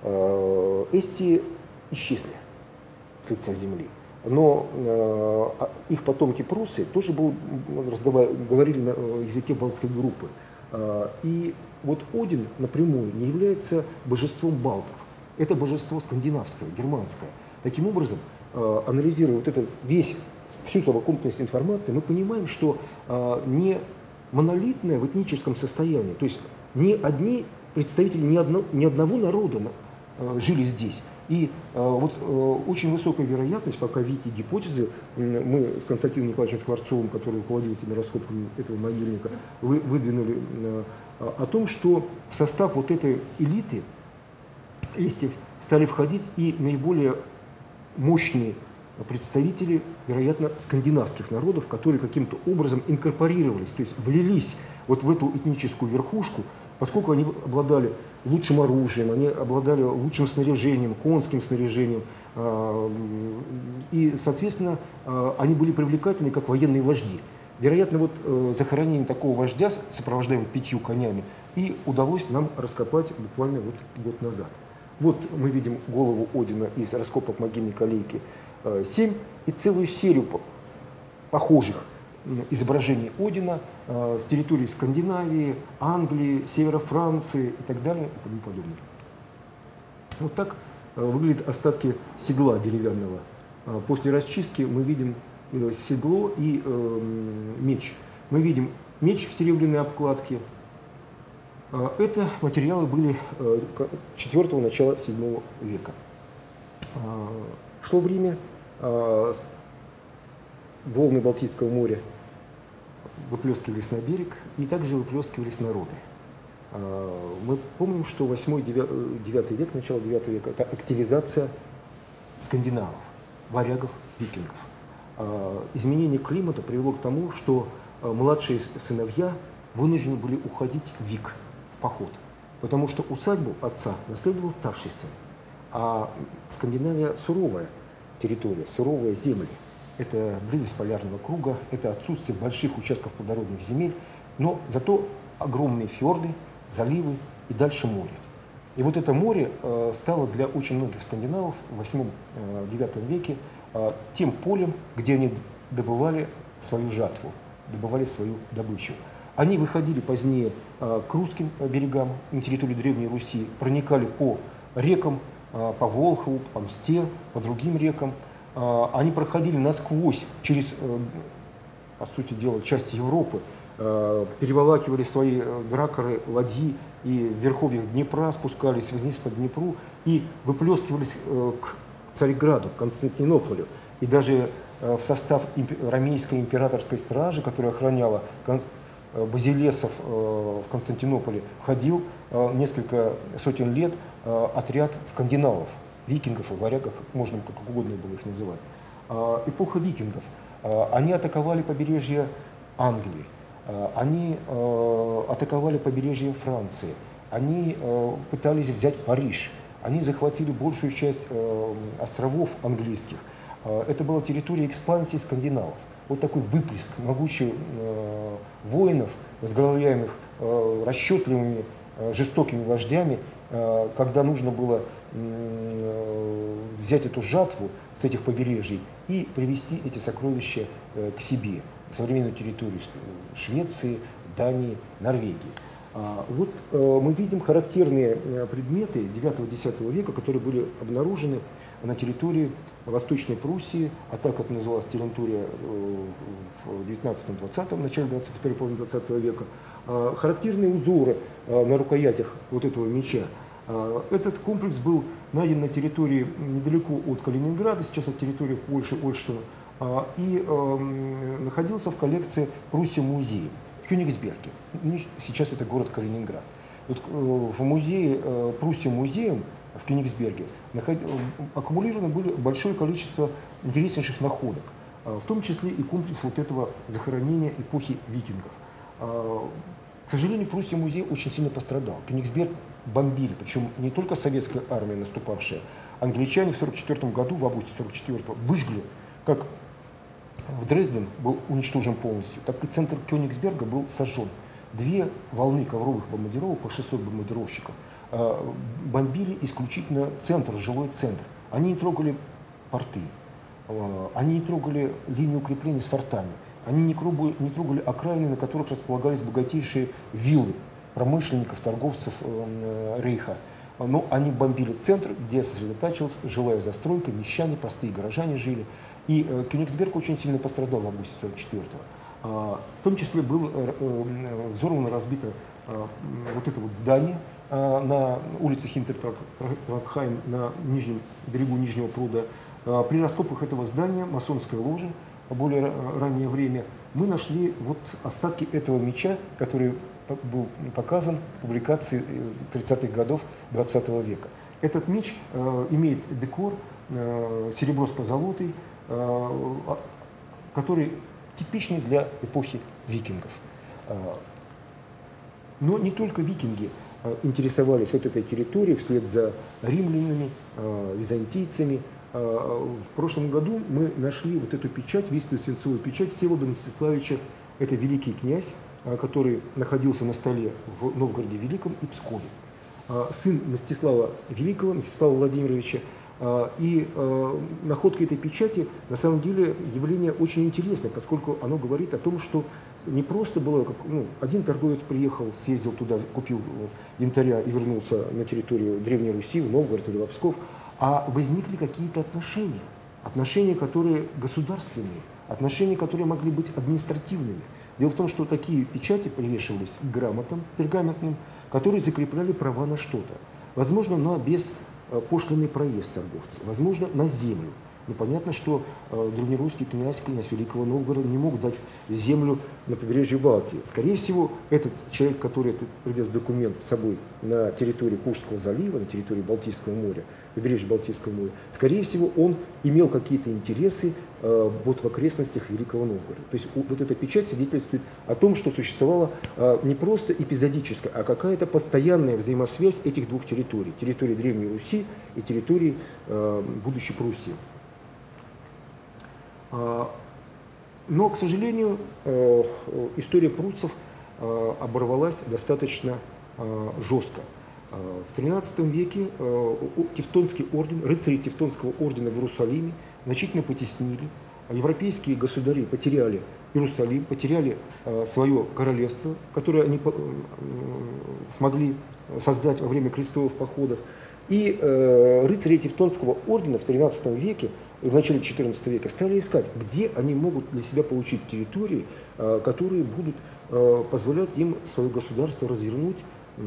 Э, эсти исчезли с лица земли. Но э, их потомки прусы тоже был, говорили на языке балтской группы. Э, и вот Один напрямую не является божеством балтов. Это божество скандинавское, германское. Таким образом, э, анализируя вот это, весь, всю совокупность информации, мы понимаем, что э, не монолитное в этническом состоянии, то есть не одни представители ни, одно, ни одного народа э, жили здесь. И э, вот э, очень высокая вероятность, пока видите гипотезы, э, мы с Константином Николаевичем Скворцовым, который руководил этими раскопками этого могильника, вы, выдвинули э, о том, что в состав вот этой элиты эстев стали входить и наиболее мощные представители, вероятно, скандинавских народов, которые каким-то образом инкорпорировались, то есть влились вот в эту этническую верхушку, поскольку они обладали лучшим оружием, они обладали лучшим снаряжением, конским снаряжением, и, соответственно, они были привлекательны как военные вожди. Вероятно, вот захоронение такого вождя, сопровождаемого пятью конями, и удалось нам раскопать буквально вот год назад. Вот мы видим голову Одина из раскопок могильника Лейки семь и целую серию похожих изображений Одина э, с территории Скандинавии, Англии, севера Франции и так далее и тому подобное. Вот так э, выглядят остатки седла деревянного. Э, после расчистки мы видим э, седло и э, меч. Мы видим меч в серебряной обкладке. Э, это материалы были э, четвёртого начала седьмого века. Э, шло время, э, волны Балтийского моря выплескивались на берег и также выплескивались народы. Мы помним, что восьмой-девятый век, начало девятого века – это активизация скандинавов, варягов, викингов. Изменение климата привело к тому, что младшие сыновья вынуждены были уходить в Вик, в поход, потому что усадьбу отца наследовал старший сын. А Скандинавия – суровая территория, суровые земли. Это близость полярного круга, это отсутствие больших участков плодородных земель, но зато огромные фьорды, заливы и дальше море. И вот это море э, стало для очень многих скандинавов в восьмом-девятом веке э, тем полем, где они добывали свою жатву, добывали свою добычу. Они выходили позднее э, к русским берегам на территории Древней Руси, проникали по рекам, э, по Волхову, по Мсте, по другим рекам. Они проходили насквозь через, по сути дела, часть Европы, переволакивали свои дракары, ладьи и в верховьях Днепра спускались вниз по Днепру и выплескивались к Царьграду, к Константинополю. И даже в состав ромейской императорской стражи, которая охраняла Базилесов в Константинополе, входил несколько сотен лет отряд скандинавов. Викингов и варягов, можно как угодно было их называть. эпоха викингов. Они атаковали побережье Англии, они атаковали побережье Франции, они пытались взять Париж, они захватили большую часть островов английских. Это была территория экспансии скандинавов. Вот такой выплеск могучих воинов, возглавляемых расчетливыми, жестокими вождями, когда нужно было взять эту жатву с этих побережий и привести эти сокровища к себе, к современной территории Швеции, Дании, Норвегии. Вот мы видим характерные предметы девятого-десятого века, которые были обнаружены на территории Восточной Пруссии, а так это называлась территория в девятнадцатом-двадцатом, начале двадцать первого половины двадцатого века. Характерные узоры на рукоятях вот этого меча. Этот комплекс был найден на территории недалеко от Калининграда, сейчас это территория Польши, Ольштина, и находился в коллекции Пруссия-музея в Кёнигсберге. Сейчас это город Калининград. Вот в музее Пруссия-музеем в Кёнигсберге аккумулировано было большое количество интереснейших находок, в том числе и комплекс вот этого захоронения эпохи викингов. К сожалению, Пруссия-музей очень сильно пострадал. Кёнигсберг бомбили, причем не только советская армия наступавшая. Англичане в сорок четвёртом году, в августе сорок четвёртого, выжгли, как в Дрезден был уничтожен полностью, так и центр Кёнигсберга был сожжен. Две волны ковровых бомбардировок по шестьсот бомбардировщиков бомбили исключительно центр, жилой центр. Они не трогали порты, они не трогали линию укреплений с фортами, они не трогали, не трогали окраины, на которых располагались богатейшие виллы промышленников, торговцев э, Рейха. Но они бомбили центр, где сосредотачивалась жилая застройка, мещане, простые горожане жили. И э, Кёнигсберг очень сильно пострадал в августе сорок четвёртого. А, в том числе было э, э, взорвано, разбито э, вот это вот здание э, на улице Хинтертракхайм на нижнем берегу Нижнего пруда. Э, при раскопках этого здания масонская ложа, в более раннее время, мы нашли вот остатки этого меча, который был показан в публикации тридцатых годов двадцатого века. Этот меч э, имеет декор э, серебро с позолотой, э, который типичный для эпохи викингов. Э, но не только викинги э, интересовались вот этой территорией вслед за римлянами, э, византийцами. Э, в прошлом году мы нашли вот эту печать, вистую свинцовую печать Всеволода Мстиславича. Это великий князь, который находился на столе в Новгороде Великом и Пскове. Сын Мстислава Великого, Мстислава Владимировича. И находка этой печати на самом деле явление очень интересное, поскольку оно говорит о том, что не просто было, как, ну, один торговец приехал, съездил туда, купил янтаря и вернулся на территорию Древней Руси, в Новгород или в Псков, а возникли какие-то отношения, отношения, которые государственные, отношения, которые могли быть административными. Дело в том, что такие печати привешивались к грамотам пергаментным, которые закрепляли права на что-то. Возможно, на беспошлинный проезд торговца, возможно, на землю. Но понятно, что э, древнерусский князь, князь Великого Новгорода не мог дать землю на побережье Балтии. Скорее всего, этот человек, который тут привез документ с собой на территории Куршского залива, на территории Балтийского моря, побережья Балтийского моря, скорее всего, он имел какие-то интересы э, вот в окрестностях Великого Новгорода. То есть вот эта печать свидетельствует о том, что существовала э, не просто эпизодическая, а какая-то постоянная взаимосвязь этих двух территорий. Территории Древней Руси и территории э, будущей Пруссии. Но, к сожалению, история пруссов оборвалась достаточно жестко. В тринадцатом веке Тевтонский орден, рыцари Тевтонского ордена в Иерусалиме значительно потеснили. Европейские государи потеряли Иерусалим, потеряли свое королевство, которое они смогли создать во время крестовых походов. И рыцари Тевтонского ордена в тринадцатом веке, в начале четырнадцатого века стали искать, где они могут для себя получить территории, которые будут позволять им свое государство развернуть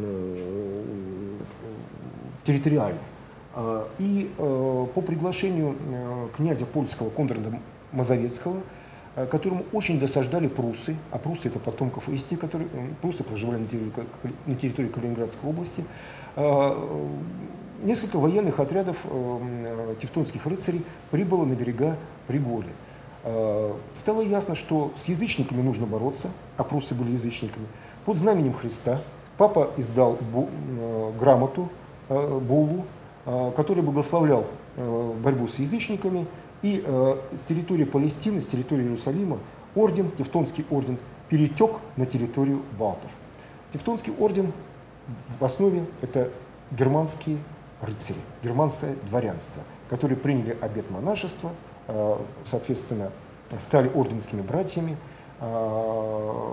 территориально. И по приглашению князя польского Конрада Мазовецкого, которому очень досаждали пруссы, а пруссы это потомков Истии, которые пруссы проживали на территории, на территории Калининградской области, несколько военных отрядов э, тевтонских рыцарей прибыло на берега Приголи. Э, стало ясно, что с язычниками нужно бороться, а пруссы были язычниками. Под знаменем Христа папа издал бу, э, грамоту, э, буллу, э, который благословлял э, борьбу с язычниками, и э, с территории Палестины, с территории Иерусалима орден, Тевтонский орден, перетек на территорию балтов. Тевтонский орден в основе это германские рыцари, германское дворянство, которые приняли обет монашества, э, соответственно, стали орденскими братьями. Э,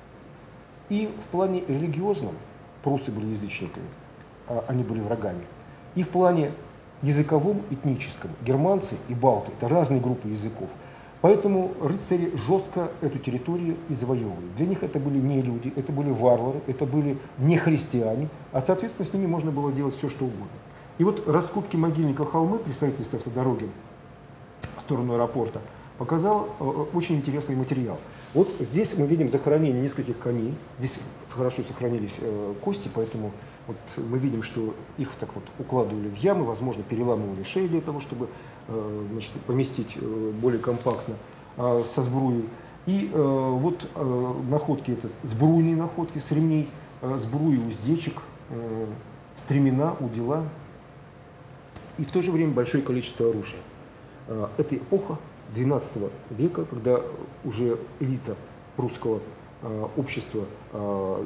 и в плане религиозном пруссы были язычниками, э, они были врагами. И в плане языковом, этническом, германцы и балты – это разные группы языков. Поэтому рыцари жестко эту территорию и завоевывали. Для них это были не люди, это были варвары, это были не христиане, а, соответственно, с ними можно было делать все, что угодно. И вот раскопки могильника Холмы при строительстве автодороги в сторону аэропорта показал э, очень интересный материал. Вот здесь мы видим захоронение нескольких коней, здесь хорошо сохранились э, кости, поэтому вот мы видим, что их так вот укладывали в ямы, возможно, переламывали шеи для того, чтобы э, значит, поместить э, более компактно э, со сбруей. И э, вот э, находки, это сбруйные находки с ремней, э, сбруи, уздечек, э, стремена, удила и в то же время большое количество оружия. Э, это эпоха двенадцатого века, когда уже элита прусского э, общества э,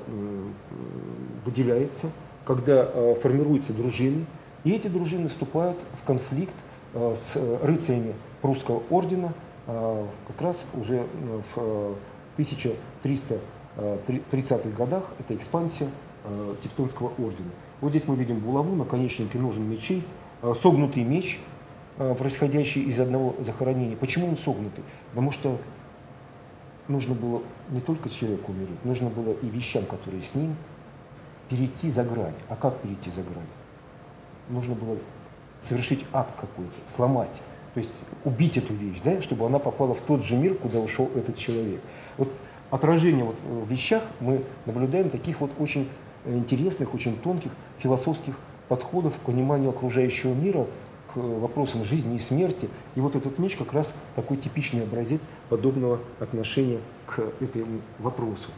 выделяется, когда э, формируются дружины, и эти дружины вступают в конфликт э, с рыцарями прусского ордена э, как раз уже в тысяча триста тридцатых годах, это экспансия э, Тевтонского ордена. Вот здесь мы видим булаву, наконечники ножен мечей, э, согнутый меч, происходящий из одного захоронения. Почему он согнутый? Потому что нужно было не только человеку умереть, нужно было и вещам, которые с ним, перейти за грань. А как перейти за грань? Нужно было совершить акт какой-то, сломать, то есть убить эту вещь, да, чтобы она попала в тот же мир, куда ушел этот человек. Вот отражение вот в вещах мы наблюдаем таких вот очень интересных, очень тонких философских подходов к пониманию окружающего мира, к вопросам жизни и смерти. И вот этот меч как раз такой типичный образец подобного отношения к этому вопросу.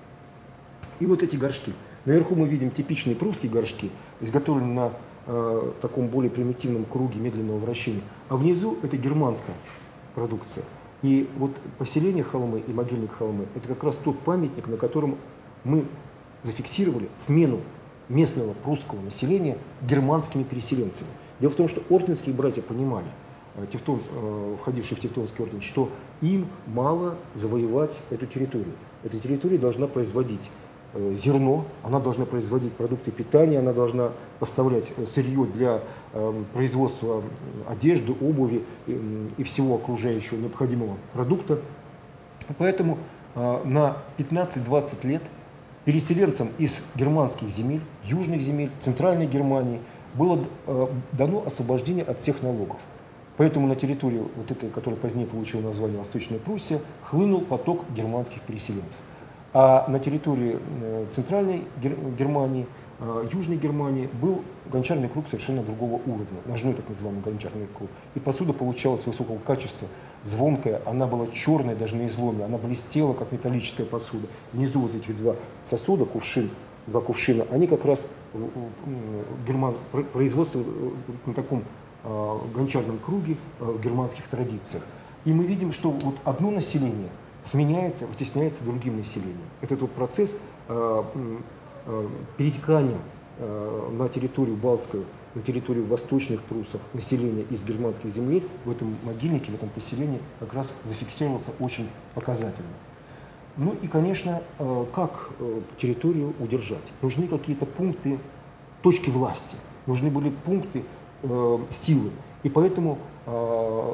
И вот эти горшки. Наверху мы видим типичные прусские горшки, изготовленные на э, таком более примитивном круге медленного вращения. А внизу это германская продукция. И вот поселение Холмы и могильник Холмы – это как раз тот памятник, на котором мы зафиксировали смену местного прусского населения германскими переселенцами. Дело в том, что орденские братья понимали, тевтон, входившие в Тевтонский орден, что им мало завоевать эту территорию. Эта территория должна производить зерно, она должна производить продукты питания, она должна поставлять сырье для производства одежды, обуви и всего окружающего необходимого продукта. Поэтому на пятнадцать-двадцать лет переселенцам из германских земель, южных земель, центральной Германии было э, дано освобождение от всех налогов. Поэтому на территорию, вот этой, которая позднее получила название Восточная Пруссия, хлынул поток германских переселенцев. А на территории э, центральной Гер Германии, э, южной Германии был гончарный круг совершенно другого уровня, ножной так называемый гончарный круг. И посуда получалась высокого качества, звонкая, она была черная даже на изломе, она блестела, как металлическая посуда. Внизу вот этих два сосуда, кувшин, два кувшина, они как раз герман, производство на таком э, гончарном круге э, в германских традициях. И мы видим, что вот одно население сменяется, вытесняется другим населением. Этот вот процесс э, э, перетекания э, на территорию Балтскую, на территорию восточных пруссов населения из германских земель в этом могильнике, в этом поселении как раз зафиксировался очень показательно. Ну и, конечно, как территорию удержать? Нужны какие-то пункты, точки власти, нужны были пункты э, силы. И поэтому э,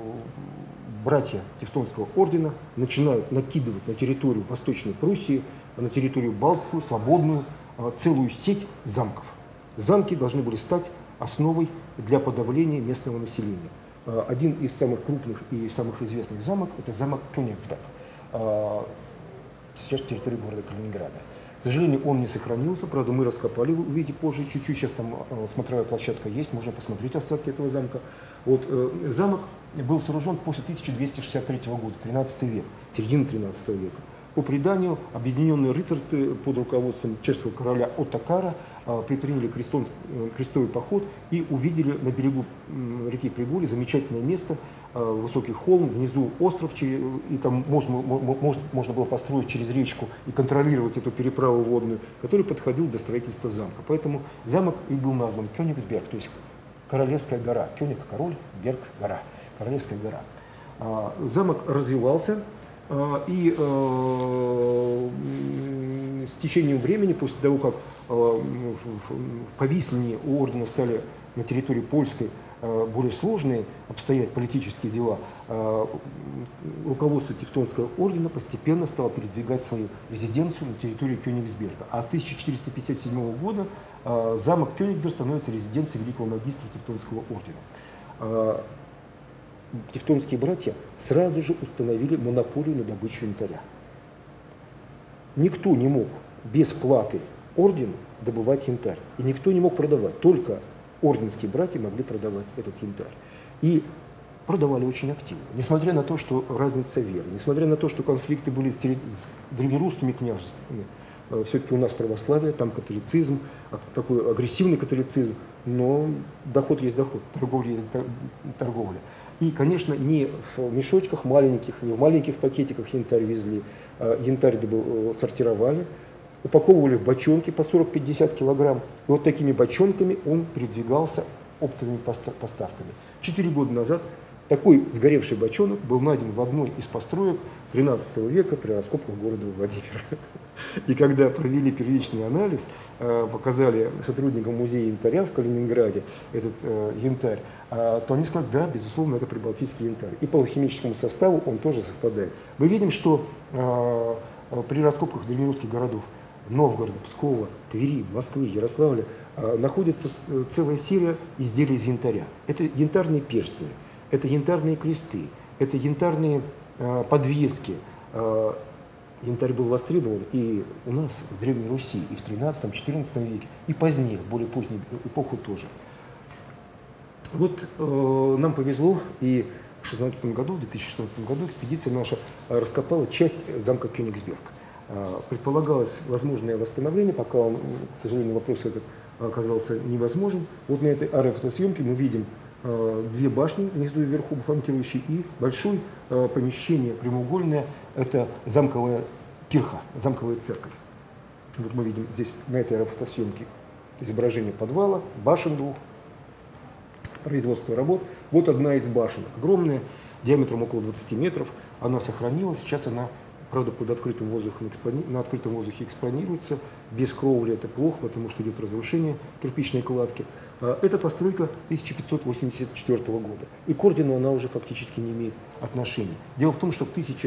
братья Тевтонского ордена начинают накидывать на территорию Восточной Пруссии, на территорию Балтскую, свободную, э, целую сеть замков. Замки должны были стать основой для подавления местного населения. Э, один из самых крупных и самых известных замок – это замок Кёнигсберг. Э, сейчас территории города Калининграда. К сожалению, он не сохранился, правда, мы раскопали, вы увидите позже чуть-чуть, сейчас там э, смотровая площадка есть, можно посмотреть остатки этого замка. Вот, э, замок был сооружен после тысяча двести шестьдесят третьего года, тринадцатый век, середина тринадцатого века. По преданию, объединенные рыцарцы под руководством чешского короля Оттокара э, предприняли крестон, э, крестовый поход и увидели на берегу э, реки Приболи замечательное место, э, высокий холм, внизу остров, через, и там мост, мост можно было построить через речку и контролировать эту переправу водную, который подходил до строительства замка. Поэтому замок и был назван Кёнигсберг, то есть Королевская гора. Кёниг – король, Берг – гора, Королевская гора. А, замок развивался. И э, с течением времени, после того, как э, в, в Повислине у ордена стали на территории польской э, более сложные обстоять политические дела, э, руководство Тевтонского ордена постепенно стало передвигать свою резиденцию на территории Кёнигсберга. А с тысяча четыреста пятьдесят седьмого года э, замок Кёнигсберг становится резиденцией великого магистра Тевтонского ордена. Тевтонские братья сразу же установили монополию на добычу янтаря. Никто не мог без платы ордену добывать янтарь. И никто не мог продавать. Только орденские братья могли продавать этот янтарь. И продавали очень активно. Несмотря на то, что разница веры, несмотря на то, что конфликты были с древнерусскими княжествами, все-таки у нас православие, там католицизм, такой агрессивный католицизм, но доход есть доход, торговля есть торговля. И, конечно, не в мешочках маленьких, не в маленьких пакетиках янтарь везли, янтарь сортировали, упаковывали в бочонки по сорок-пятьдесят килограмм, и вот такими бочонками он передвигался оптовыми поставками. Четыре года назад такой сгоревший бочонок был найден в одной из построек тринадцатого века при раскопках города Владимира. И когда провели первичный анализ, показали сотрудникам музея янтаря в Калининграде этот янтарь, то они сказали, да, безусловно, это прибалтийский янтарь. И по химическому составу он тоже совпадает. Мы видим, что при раскопках древнерусских городов Новгорода, Пскова, Твери, Москвы, Ярославля находится целая серия изделий из янтаря. Это янтарные перстни, это янтарные кресты, это янтарные подвески. Янтарь был востребован и у нас, в Древней Руси, и в тринадцатом-четырнадцатом веке, и позднее, в более позднюю эпоху тоже. Вот э, нам повезло, и в шестнадцатом году, в две тысячи шестнадцатом году экспедиция наша раскопала часть замка Кёнигсберг. Э, предполагалось возможное восстановление, пока, он, к сожалению, вопрос этот оказался невозможен. Вот на этой аэрофотосъемке мы видим э, две башни внизу и вверху фланкирующие и большое э, помещение прямоугольное. Это замковая кирха, замковая церковь. Вот мы видим здесь на этой аэрофотосъемке изображение подвала, башен двух, производство работ. Вот одна из башен, огромная, диаметром около двадцати метров. Она сохранилась, сейчас она, правда, под открытым воздухом, на открытом воздухе экспонируется. Без кровли это плохо, потому что идет разрушение кирпичной кладки. Это постройка тысяча пятьсот восемьдесят четвёртого года. И к ордену она уже фактически не имеет отношения. Дело в том, что в тысяча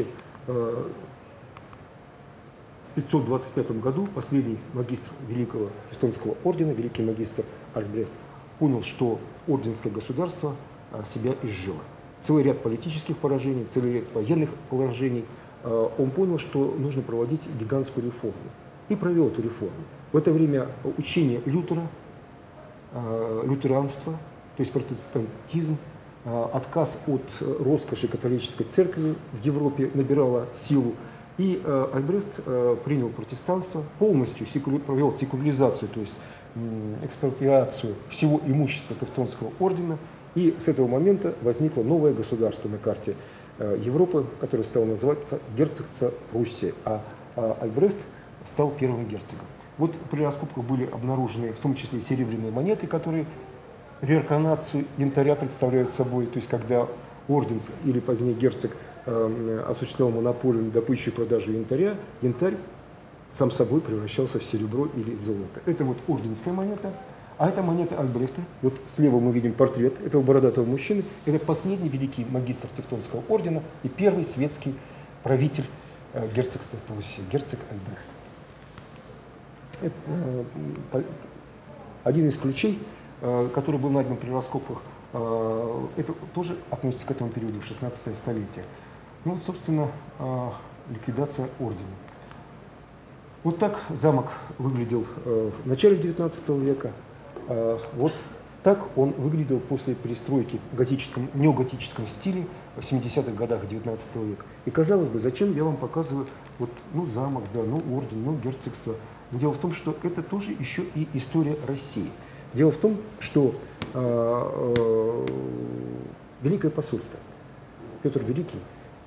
пятьсот двадцать пятом году последний магистр Великого Тевтонского ордена, великий магистр Альбрехт, понял, что орденское государство себя изжило. Целый ряд политических поражений, целый ряд военных поражений. Он понял, что нужно проводить гигантскую реформу. И провел эту реформу. В это время учение Лютера, лютеранство, то есть протестантизм, отказ от роскоши католической церкви в Европе набирало силу. И Альбрехт принял протестанство, полностью провел секуляризацию, то есть экспроприацию всего имущества Тевтонского ордена. И с этого момента возникло новое государство на карте Европы, которое стало называться герцогство Пруссии, а Альбрехт стал первым герцогом. Вот при раскопках были обнаружены в том числе серебряные монеты, которые реинкарнацию янтаря представляют собой, то есть когда орден или позднее герцог э, осуществлял монополию на добычу и продажу янтаря, янтарь сам собой превращался в серебро или золото. Это вот орденская монета, а это монета Альбрехта. Вот слева мы видим портрет этого бородатого мужчины. Это последний великий магистр Тевтонского ордена и первый светский правитель э, герцогства Пруссии, герцог Альбрехт. Это, э, один из ключей, который был найден при раскопках, это тоже относится к этому периоду, шестнадцатое столетие. Ну вот, собственно, ликвидация ордена. Вот так замок выглядел э, в начале девятнадцатого века. Э, вот так он выглядел после перестройки в готическом, неоготическом стиле в семидесятых годах девятнадцатого века. И казалось бы, зачем я вам показываю вот, ну, замок, да, ну, орден, ну, герцогство. Но дело в том, что это тоже еще и история России. Дело в том, что э, э, Великое посольство, Петр Великий,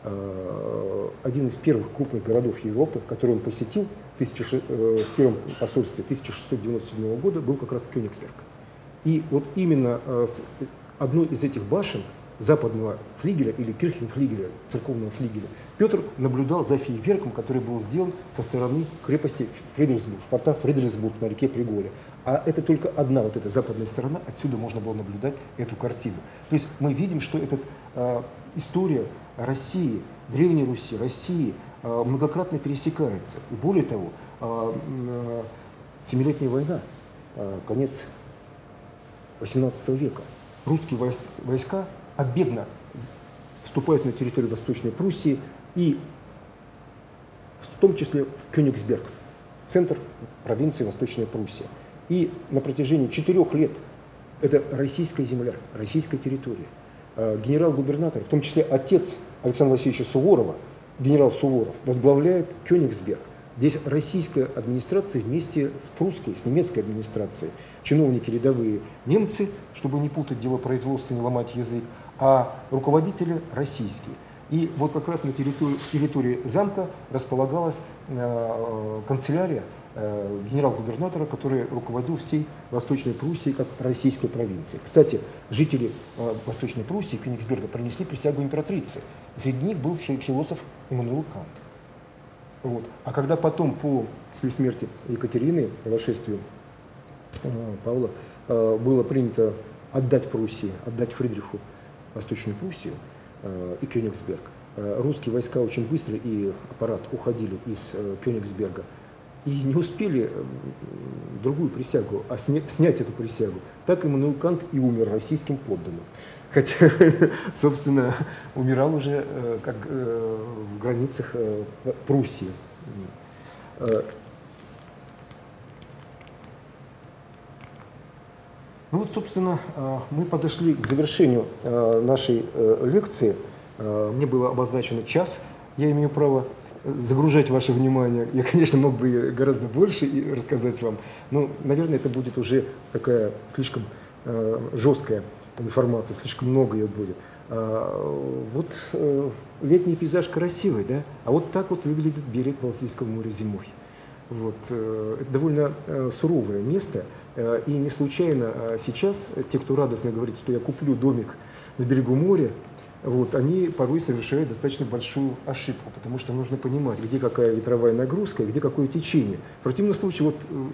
э, один из первых крупных городов Европы, который он посетил в, тысяча, э, в первом посольстве тысяча шестьсот девяносто седьмого года, был как раз Кёнигсберг. И вот именно э, одной из этих башен западного флигеля или кирхенфлигеля, церковного флигеля, Петр наблюдал за фейерверком, который был сделан со стороны крепости Фридрихсбург, форта Фридрихсбург на реке Приголе. А это только одна вот эта западная сторона, отсюда можно было наблюдать эту картину. То есть мы видим, что эта э, история России, Древней Руси, России э, многократно пересекается. И более того, э, э, Семилетняя война, э, конец восемнадцатого века, русские войска обедно вступают на территорию Восточной Пруссии и в том числе в Кёнигсберг, в центр провинции Восточная Пруссия. И на протяжении четырех лет это российская земля, российская территория. Генерал-губернатор, в том числе отец Александра Васильевича Суворова, генерал Суворов, возглавляет Кёнигсберг. Здесь российская администрация вместе с прусской, с немецкой администрацией. Чиновники рядовые немцы, чтобы не путать дело производства, не ломать язык, а руководители российские. И вот как раз на территории, в территории замка располагалась э, канцелярия э, генерал-губернатора, который руководил всей Восточной Пруссией как российской провинцией. Кстати, жители э, Восточной Пруссии, Кёнигсберга, принесли присягу императрице. Среди них был философ Иммануил Кант. Вот. А когда потом, после смерти Екатерины, восшествию э, Павла, э, было принято отдать Пруссии, отдать Фридриху Восточную Пруссию э, и Кёнигсберг, э, русские войска очень быстро и аппарат уходили из э, Кёнигсберга и не успели э, другую присягу, а сня, снять эту присягу. Так Иммануил Кант и умер российским подданным. Хотя, собственно, умирал уже э, как э, в границах э, Пруссии. Э, ну вот, собственно, э, мы подошли к завершению э, нашей э, лекции. Э, мне было обозначено час. Я имею право загружать ваше внимание. Я, конечно, мог бы гораздо больше и рассказать вам, но, наверное, это будет уже такая слишком э, жесткая информации, слишком много ее будет. А, вот э, летний пейзаж красивый, да? А вот так вот выглядит берег Балтийского моря зимой. Вот, э, это довольно э, суровое место, э, и не случайно э, сейчас те, кто радостно говорит, что я куплю домик на берегу моря, вот, они порой совершают достаточно большую ошибку, потому что нужно понимать, где какая ветровая нагрузка, где какое течение. В противном случае вот э,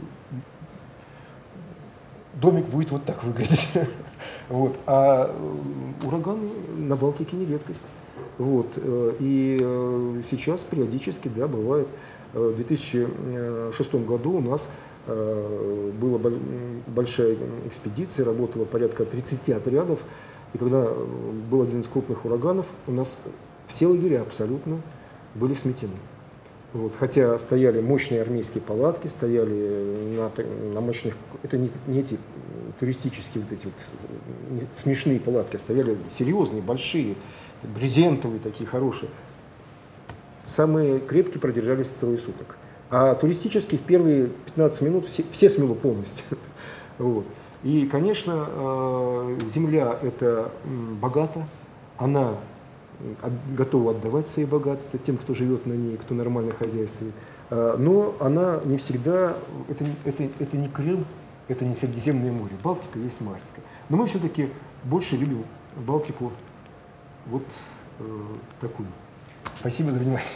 домик будет вот так выглядеть. Вот. А ураганы на Балтике не редкость. Вот. И сейчас периодически, да, бывает. В две тысячи шестом году у нас была большая экспедиция, работало порядка тридцати отрядов. И когда был один из крупных ураганов, у нас все лагеря абсолютно были сметены. Вот, хотя стояли мощные армейские палатки, стояли на, на мощных, это не, не эти туристические вот эти вот не, смешные палатки, стояли серьезные, большие, брезентовые такие, хорошие. Самые крепкие продержались трое суток. А туристические в первые пятнадцать минут все, все смело полностью. Вот. И, конечно, земля это богата, она готова отдавать свои богатства тем, кто живет на ней, кто нормально хозяйствует. Но она не всегда, это, это, это не Крым, это не Средиземное море. Балтика есть Балтика. Но мы все-таки больше любим Балтику вот э, такую. Спасибо за внимание.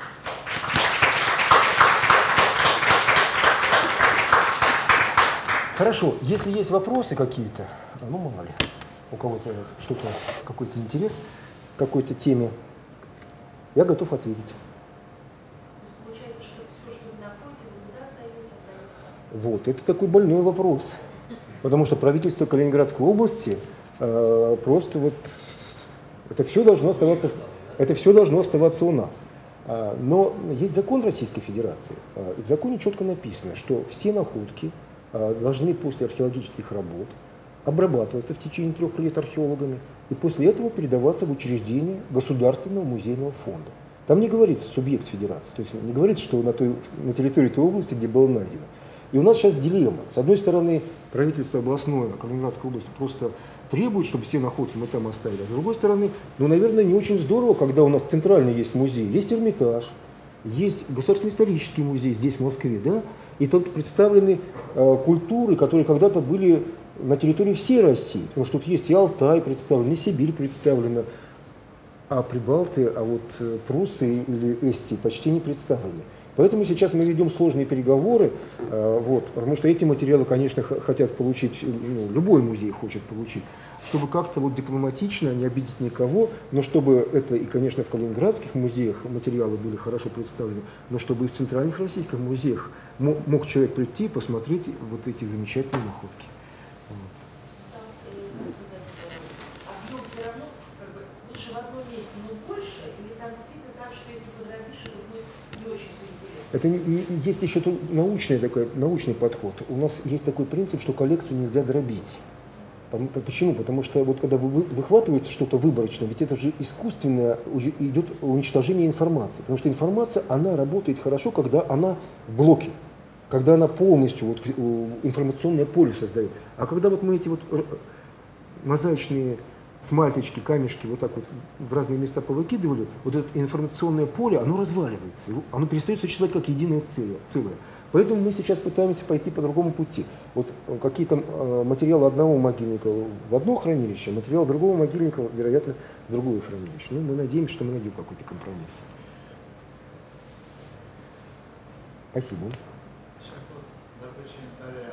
Хорошо, если есть вопросы какие-то, ну мало ли, у кого-то что-то, какой-то интерес к какой-то теме, я готов ответить. Получается, что все, что вы находите, вы куда сдаете, отдаете? Вот, это такой больной вопрос, потому что правительство Калининградской области э, просто вот, это все должно оставаться, это все должно оставаться у нас. Но есть закон Российской Федерации. И в законе четко написано, что все находки должны после археологических работ обрабатываться в течение трех лет археологами и после этого передаваться в учреждение Государственного музейного фонда. Там не говорится субъект федерации, то есть не говорится, что на, той, на территории той области, где было найдено. И у нас сейчас дилемма. С одной стороны, правительство областное Калининградской области просто требует, чтобы все находки мы там оставили. А с другой стороны, ну, наверное, не очень здорово, когда у нас центральный есть музей, есть Эрмитаж, есть Государственный исторический музей здесь, в Москве, да, и тут представлены э, культуры, которые когда-то были на территории всей России, потому что тут есть и Алтай представлен, и Сибирь представлена, а Прибалты, а вот Пруссия или Эстия почти не представлены. Поэтому сейчас мы ведем сложные переговоры, э, вот, потому что эти материалы, конечно, хотят получить, ну, любой музей хочет получить, чтобы как-то вот дипломатично, не обидеть никого, но чтобы это и, конечно, в калининградских музеях материалы были хорошо представлены, но чтобы и в центральных российских музеях мог, мог человек прийти и посмотреть вот эти замечательные находки. Вот. Там, э, сказать, объем все равно как бы лучше в одном месте, но больше, или там действительно так, что если подробишь, это будет не очень все интересно? Это не, не, есть еще тут научный, такой, научный подход. У нас есть такой принцип, что коллекцию нельзя дробить. Почему? Потому что вот когда вы выхватываете что-то выборочно, ведь это же искусственно уже идет уничтожение информации. Потому что информация, она работает хорошо, когда она в блоке, когда она полностью вот, информационное поле создает. А когда вот мы эти вот мозаичные смальточки, камешки вот так вот в разные места повыкидывали, вот это информационное поле, оно разваливается, оно перестает существовать как единое целое. Поэтому мы сейчас пытаемся пойти по другому пути. Вот какие-то э, материалы одного могильника в одно хранилище, материал другого могильника, вероятно, в другое хранилище. Ну, мы надеемся, что мы найдем какой-то компромисс. Спасибо. Сейчас вот добыча инвентаря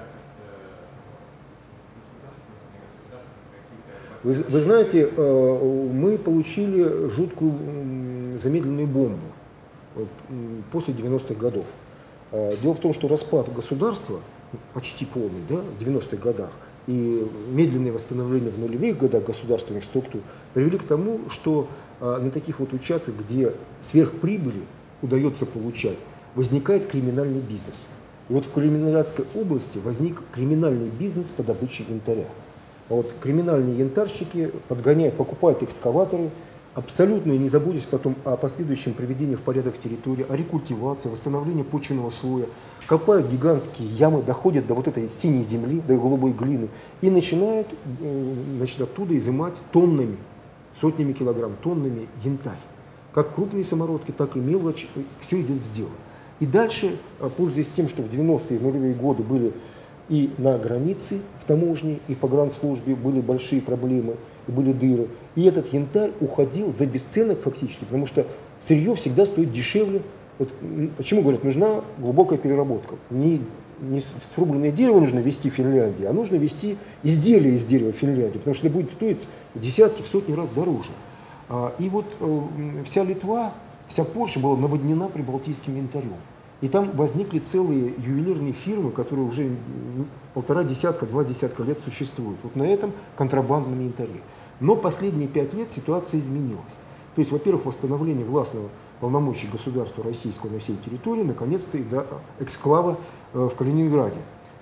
государственных, Вы, вы знаете, э, мы получили жуткую э, замедленную бомбу э, после девяностых годов. Дело в том, что распад государства, почти полный, да, в девяностых годах, и медленное восстановление в нулевых годах государственных структур привели к тому, что а, на таких вот участках, где сверхприбыли удается получать, возникает криминальный бизнес. И вот в Калининградской области возник криминальный бизнес по добыче янтаря. А вот криминальные янтарщики подгоняют, покупают экскаваторы, абсолютно не заботясь потом о последующем приведении в порядок территории, о рекультивации, восстановлении почвенного слоя, копают гигантские ямы, доходят до вот этой синей земли, до голубой глины и начинают, значит, оттуда изымать тоннами, сотнями килограмм, тоннами янтарь. Как крупные самородки, так и мелочь, все идет в дело. И дальше, пользуясь тем, что в девяностые и в нулевые годы были и на границе, в таможне, и в погранслужбе были большие проблемы, были дыры. И этот янтарь уходил за бесценок фактически, потому что сырье всегда стоит дешевле. Вот почему говорят, нужна глубокая переработка. Не, не срубленное дерево нужно везти в Финляндию, а нужно везти изделия из дерева в Финляндию, потому что это будет стоить десятки, в сотни раз дороже. И вот вся Литва, вся Польша была наводнена прибалтийским янтарем. И там возникли целые ювелирные фирмы, которые уже полтора десятка, два десятка лет существуют. Вот на этом контрабандном янтаре. Но последние пять лет ситуация изменилась. То есть, во-первых, восстановление властного полномочий государства российского на всей территории, наконец-то и до эксклава в Калининграде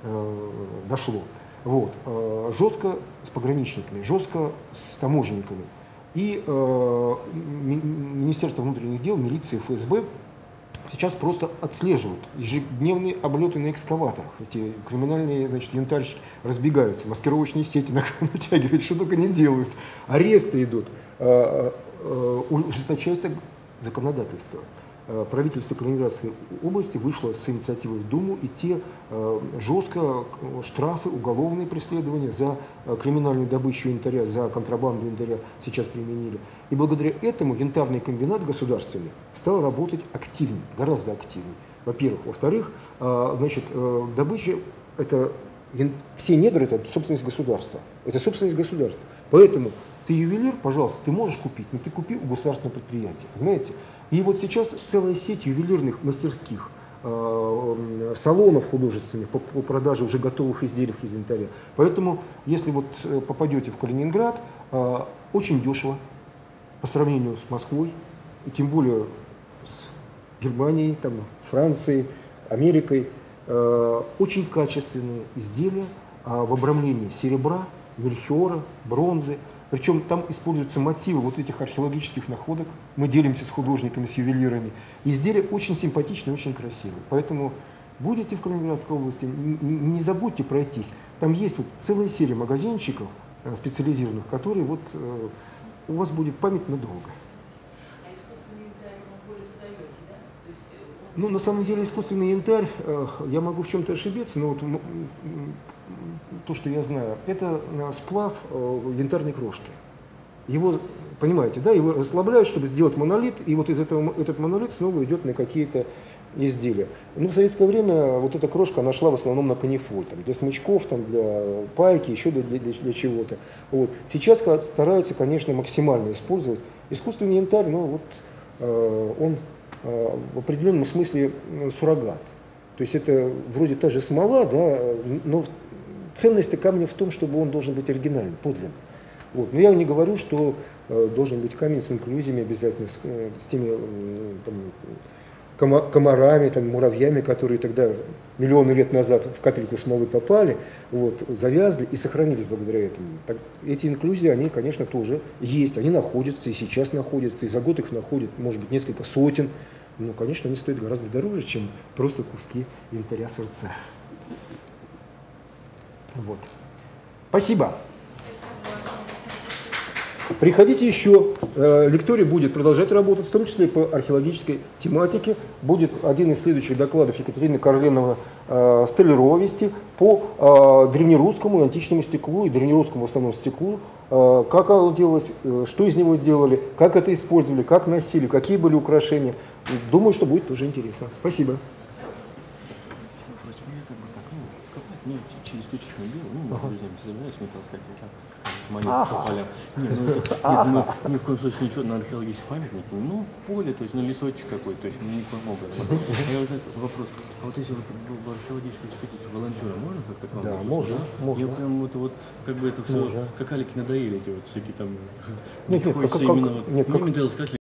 дошло. Вот. Жестко с пограничниками, жестко с таможенниками. И Министерство внутренних дел, милиция, эф эс бэ сейчас просто отслеживают ежедневные облеты на экскаваторах. Эти криминальные, значит, янтарщики разбегаются, маскировочные сети натягивают, что только не делают. Аресты идут, ужесточается законодательство. Правительство Калининградской области вышло с инициативой в Думу, и те жестко штрафы, уголовные преследования за криминальную добычу янтаря, за контрабанду янтаря сейчас применили. И благодаря этому янтарный комбинат государственный стал работать активнее, гораздо активнее. Во-первых. Во-вторых, значит, добыча, это, все недра – это собственность государства. Это собственность государства. Поэтому ты ювелир, пожалуйста, ты можешь купить, но ты купи у государственного предприятия, понимаете? И вот сейчас целая сеть ювелирных мастерских, э, салонов художественных по, по продаже уже готовых изделий из янтаря. Поэтому, если вот попадете в Калининград, э, очень дешево по сравнению с Москвой, и тем более с Германией, там, Францией, Америкой. Э, очень качественные изделия а, в обрамлении серебра, мельхиора, бронзы. Причем там используются мотивы вот этих археологических находок. Мы делимся с художниками, с ювелирами. Изделия очень симпатичные, очень красивые. Поэтому будете в Калининградской области, не забудьте пройтись. Там есть вот целая серия магазинчиков специализированных, которые вот э, у вас будет память надолго. А искусственный янтарь, он более туда да? То есть, он... Ну, на самом деле, искусственный янтарь, э, я могу в чем-то ошибиться, но вот м, м, то, что я знаю, это э, сплав э, янтарной крошки. Его, понимаете, да, его расслабляют, чтобы сделать монолит, и вот из этого этот монолит снова идет на какие-то изделия. Ну, в советское время вот эта крошка, она шла в основном на канифоль, там, для смычков, там, для пайки, еще для, для, для чего-то. Вот. Сейчас стараются, конечно, максимально использовать. Искусственный янтарь, ну, вот, э, он э, в определенном смысле э, суррогат. То есть это вроде та же смола, да, но ценность камня в том, чтобы он должен быть оригинальным, подлинным. Вот. Но я не говорю, что э, должен быть камень с инклюзиями обязательно, с, э, с теми э, там, комарами, там, муравьями, которые тогда миллионы лет назад в капельку смолы попали, вот, завязли и сохранились благодаря этому. Так, эти инклюзии, они, конечно, тоже есть, они находятся и сейчас находятся, и за год их находят, может быть, несколько сотен. Но, конечно, они стоят гораздо дороже, чем просто куски янтаря сырца. Вот. Спасибо. Приходите еще, э, лекторий будет продолжать работать, в том числе по археологической тематике. Будет один из следующих докладов Екатерины Карленовой э, Столярова вести по э, древнерусскому и античному стеклу, и древнерусскому в основном стеклу, э, как оно делалось, э, что из него делали, как это использовали, как носили, какие были украшения. Думаю, что будет тоже интересно. Спасибо. Ну, через исключительно белый, ну, мы ага. друзьями собирались, мы, так сказать, так, монет ага. попали. Нет, ну, это, нет, мы ни в коем случае ничего на археологические памятники, ну, поле, то есть, ну, лесочек какой, то есть, ну, никаким образом. А я вот этот вопрос, а вот если вот в археологическую экспедицию волонтера можно как-то к вам? Да, вопрос, можно, да? можно. Я прям вот, вот, как бы это все, можно. как алики надоели эти вот всякие там, нет, нет, как, как, именно, нет, вот, как... ну, сказать,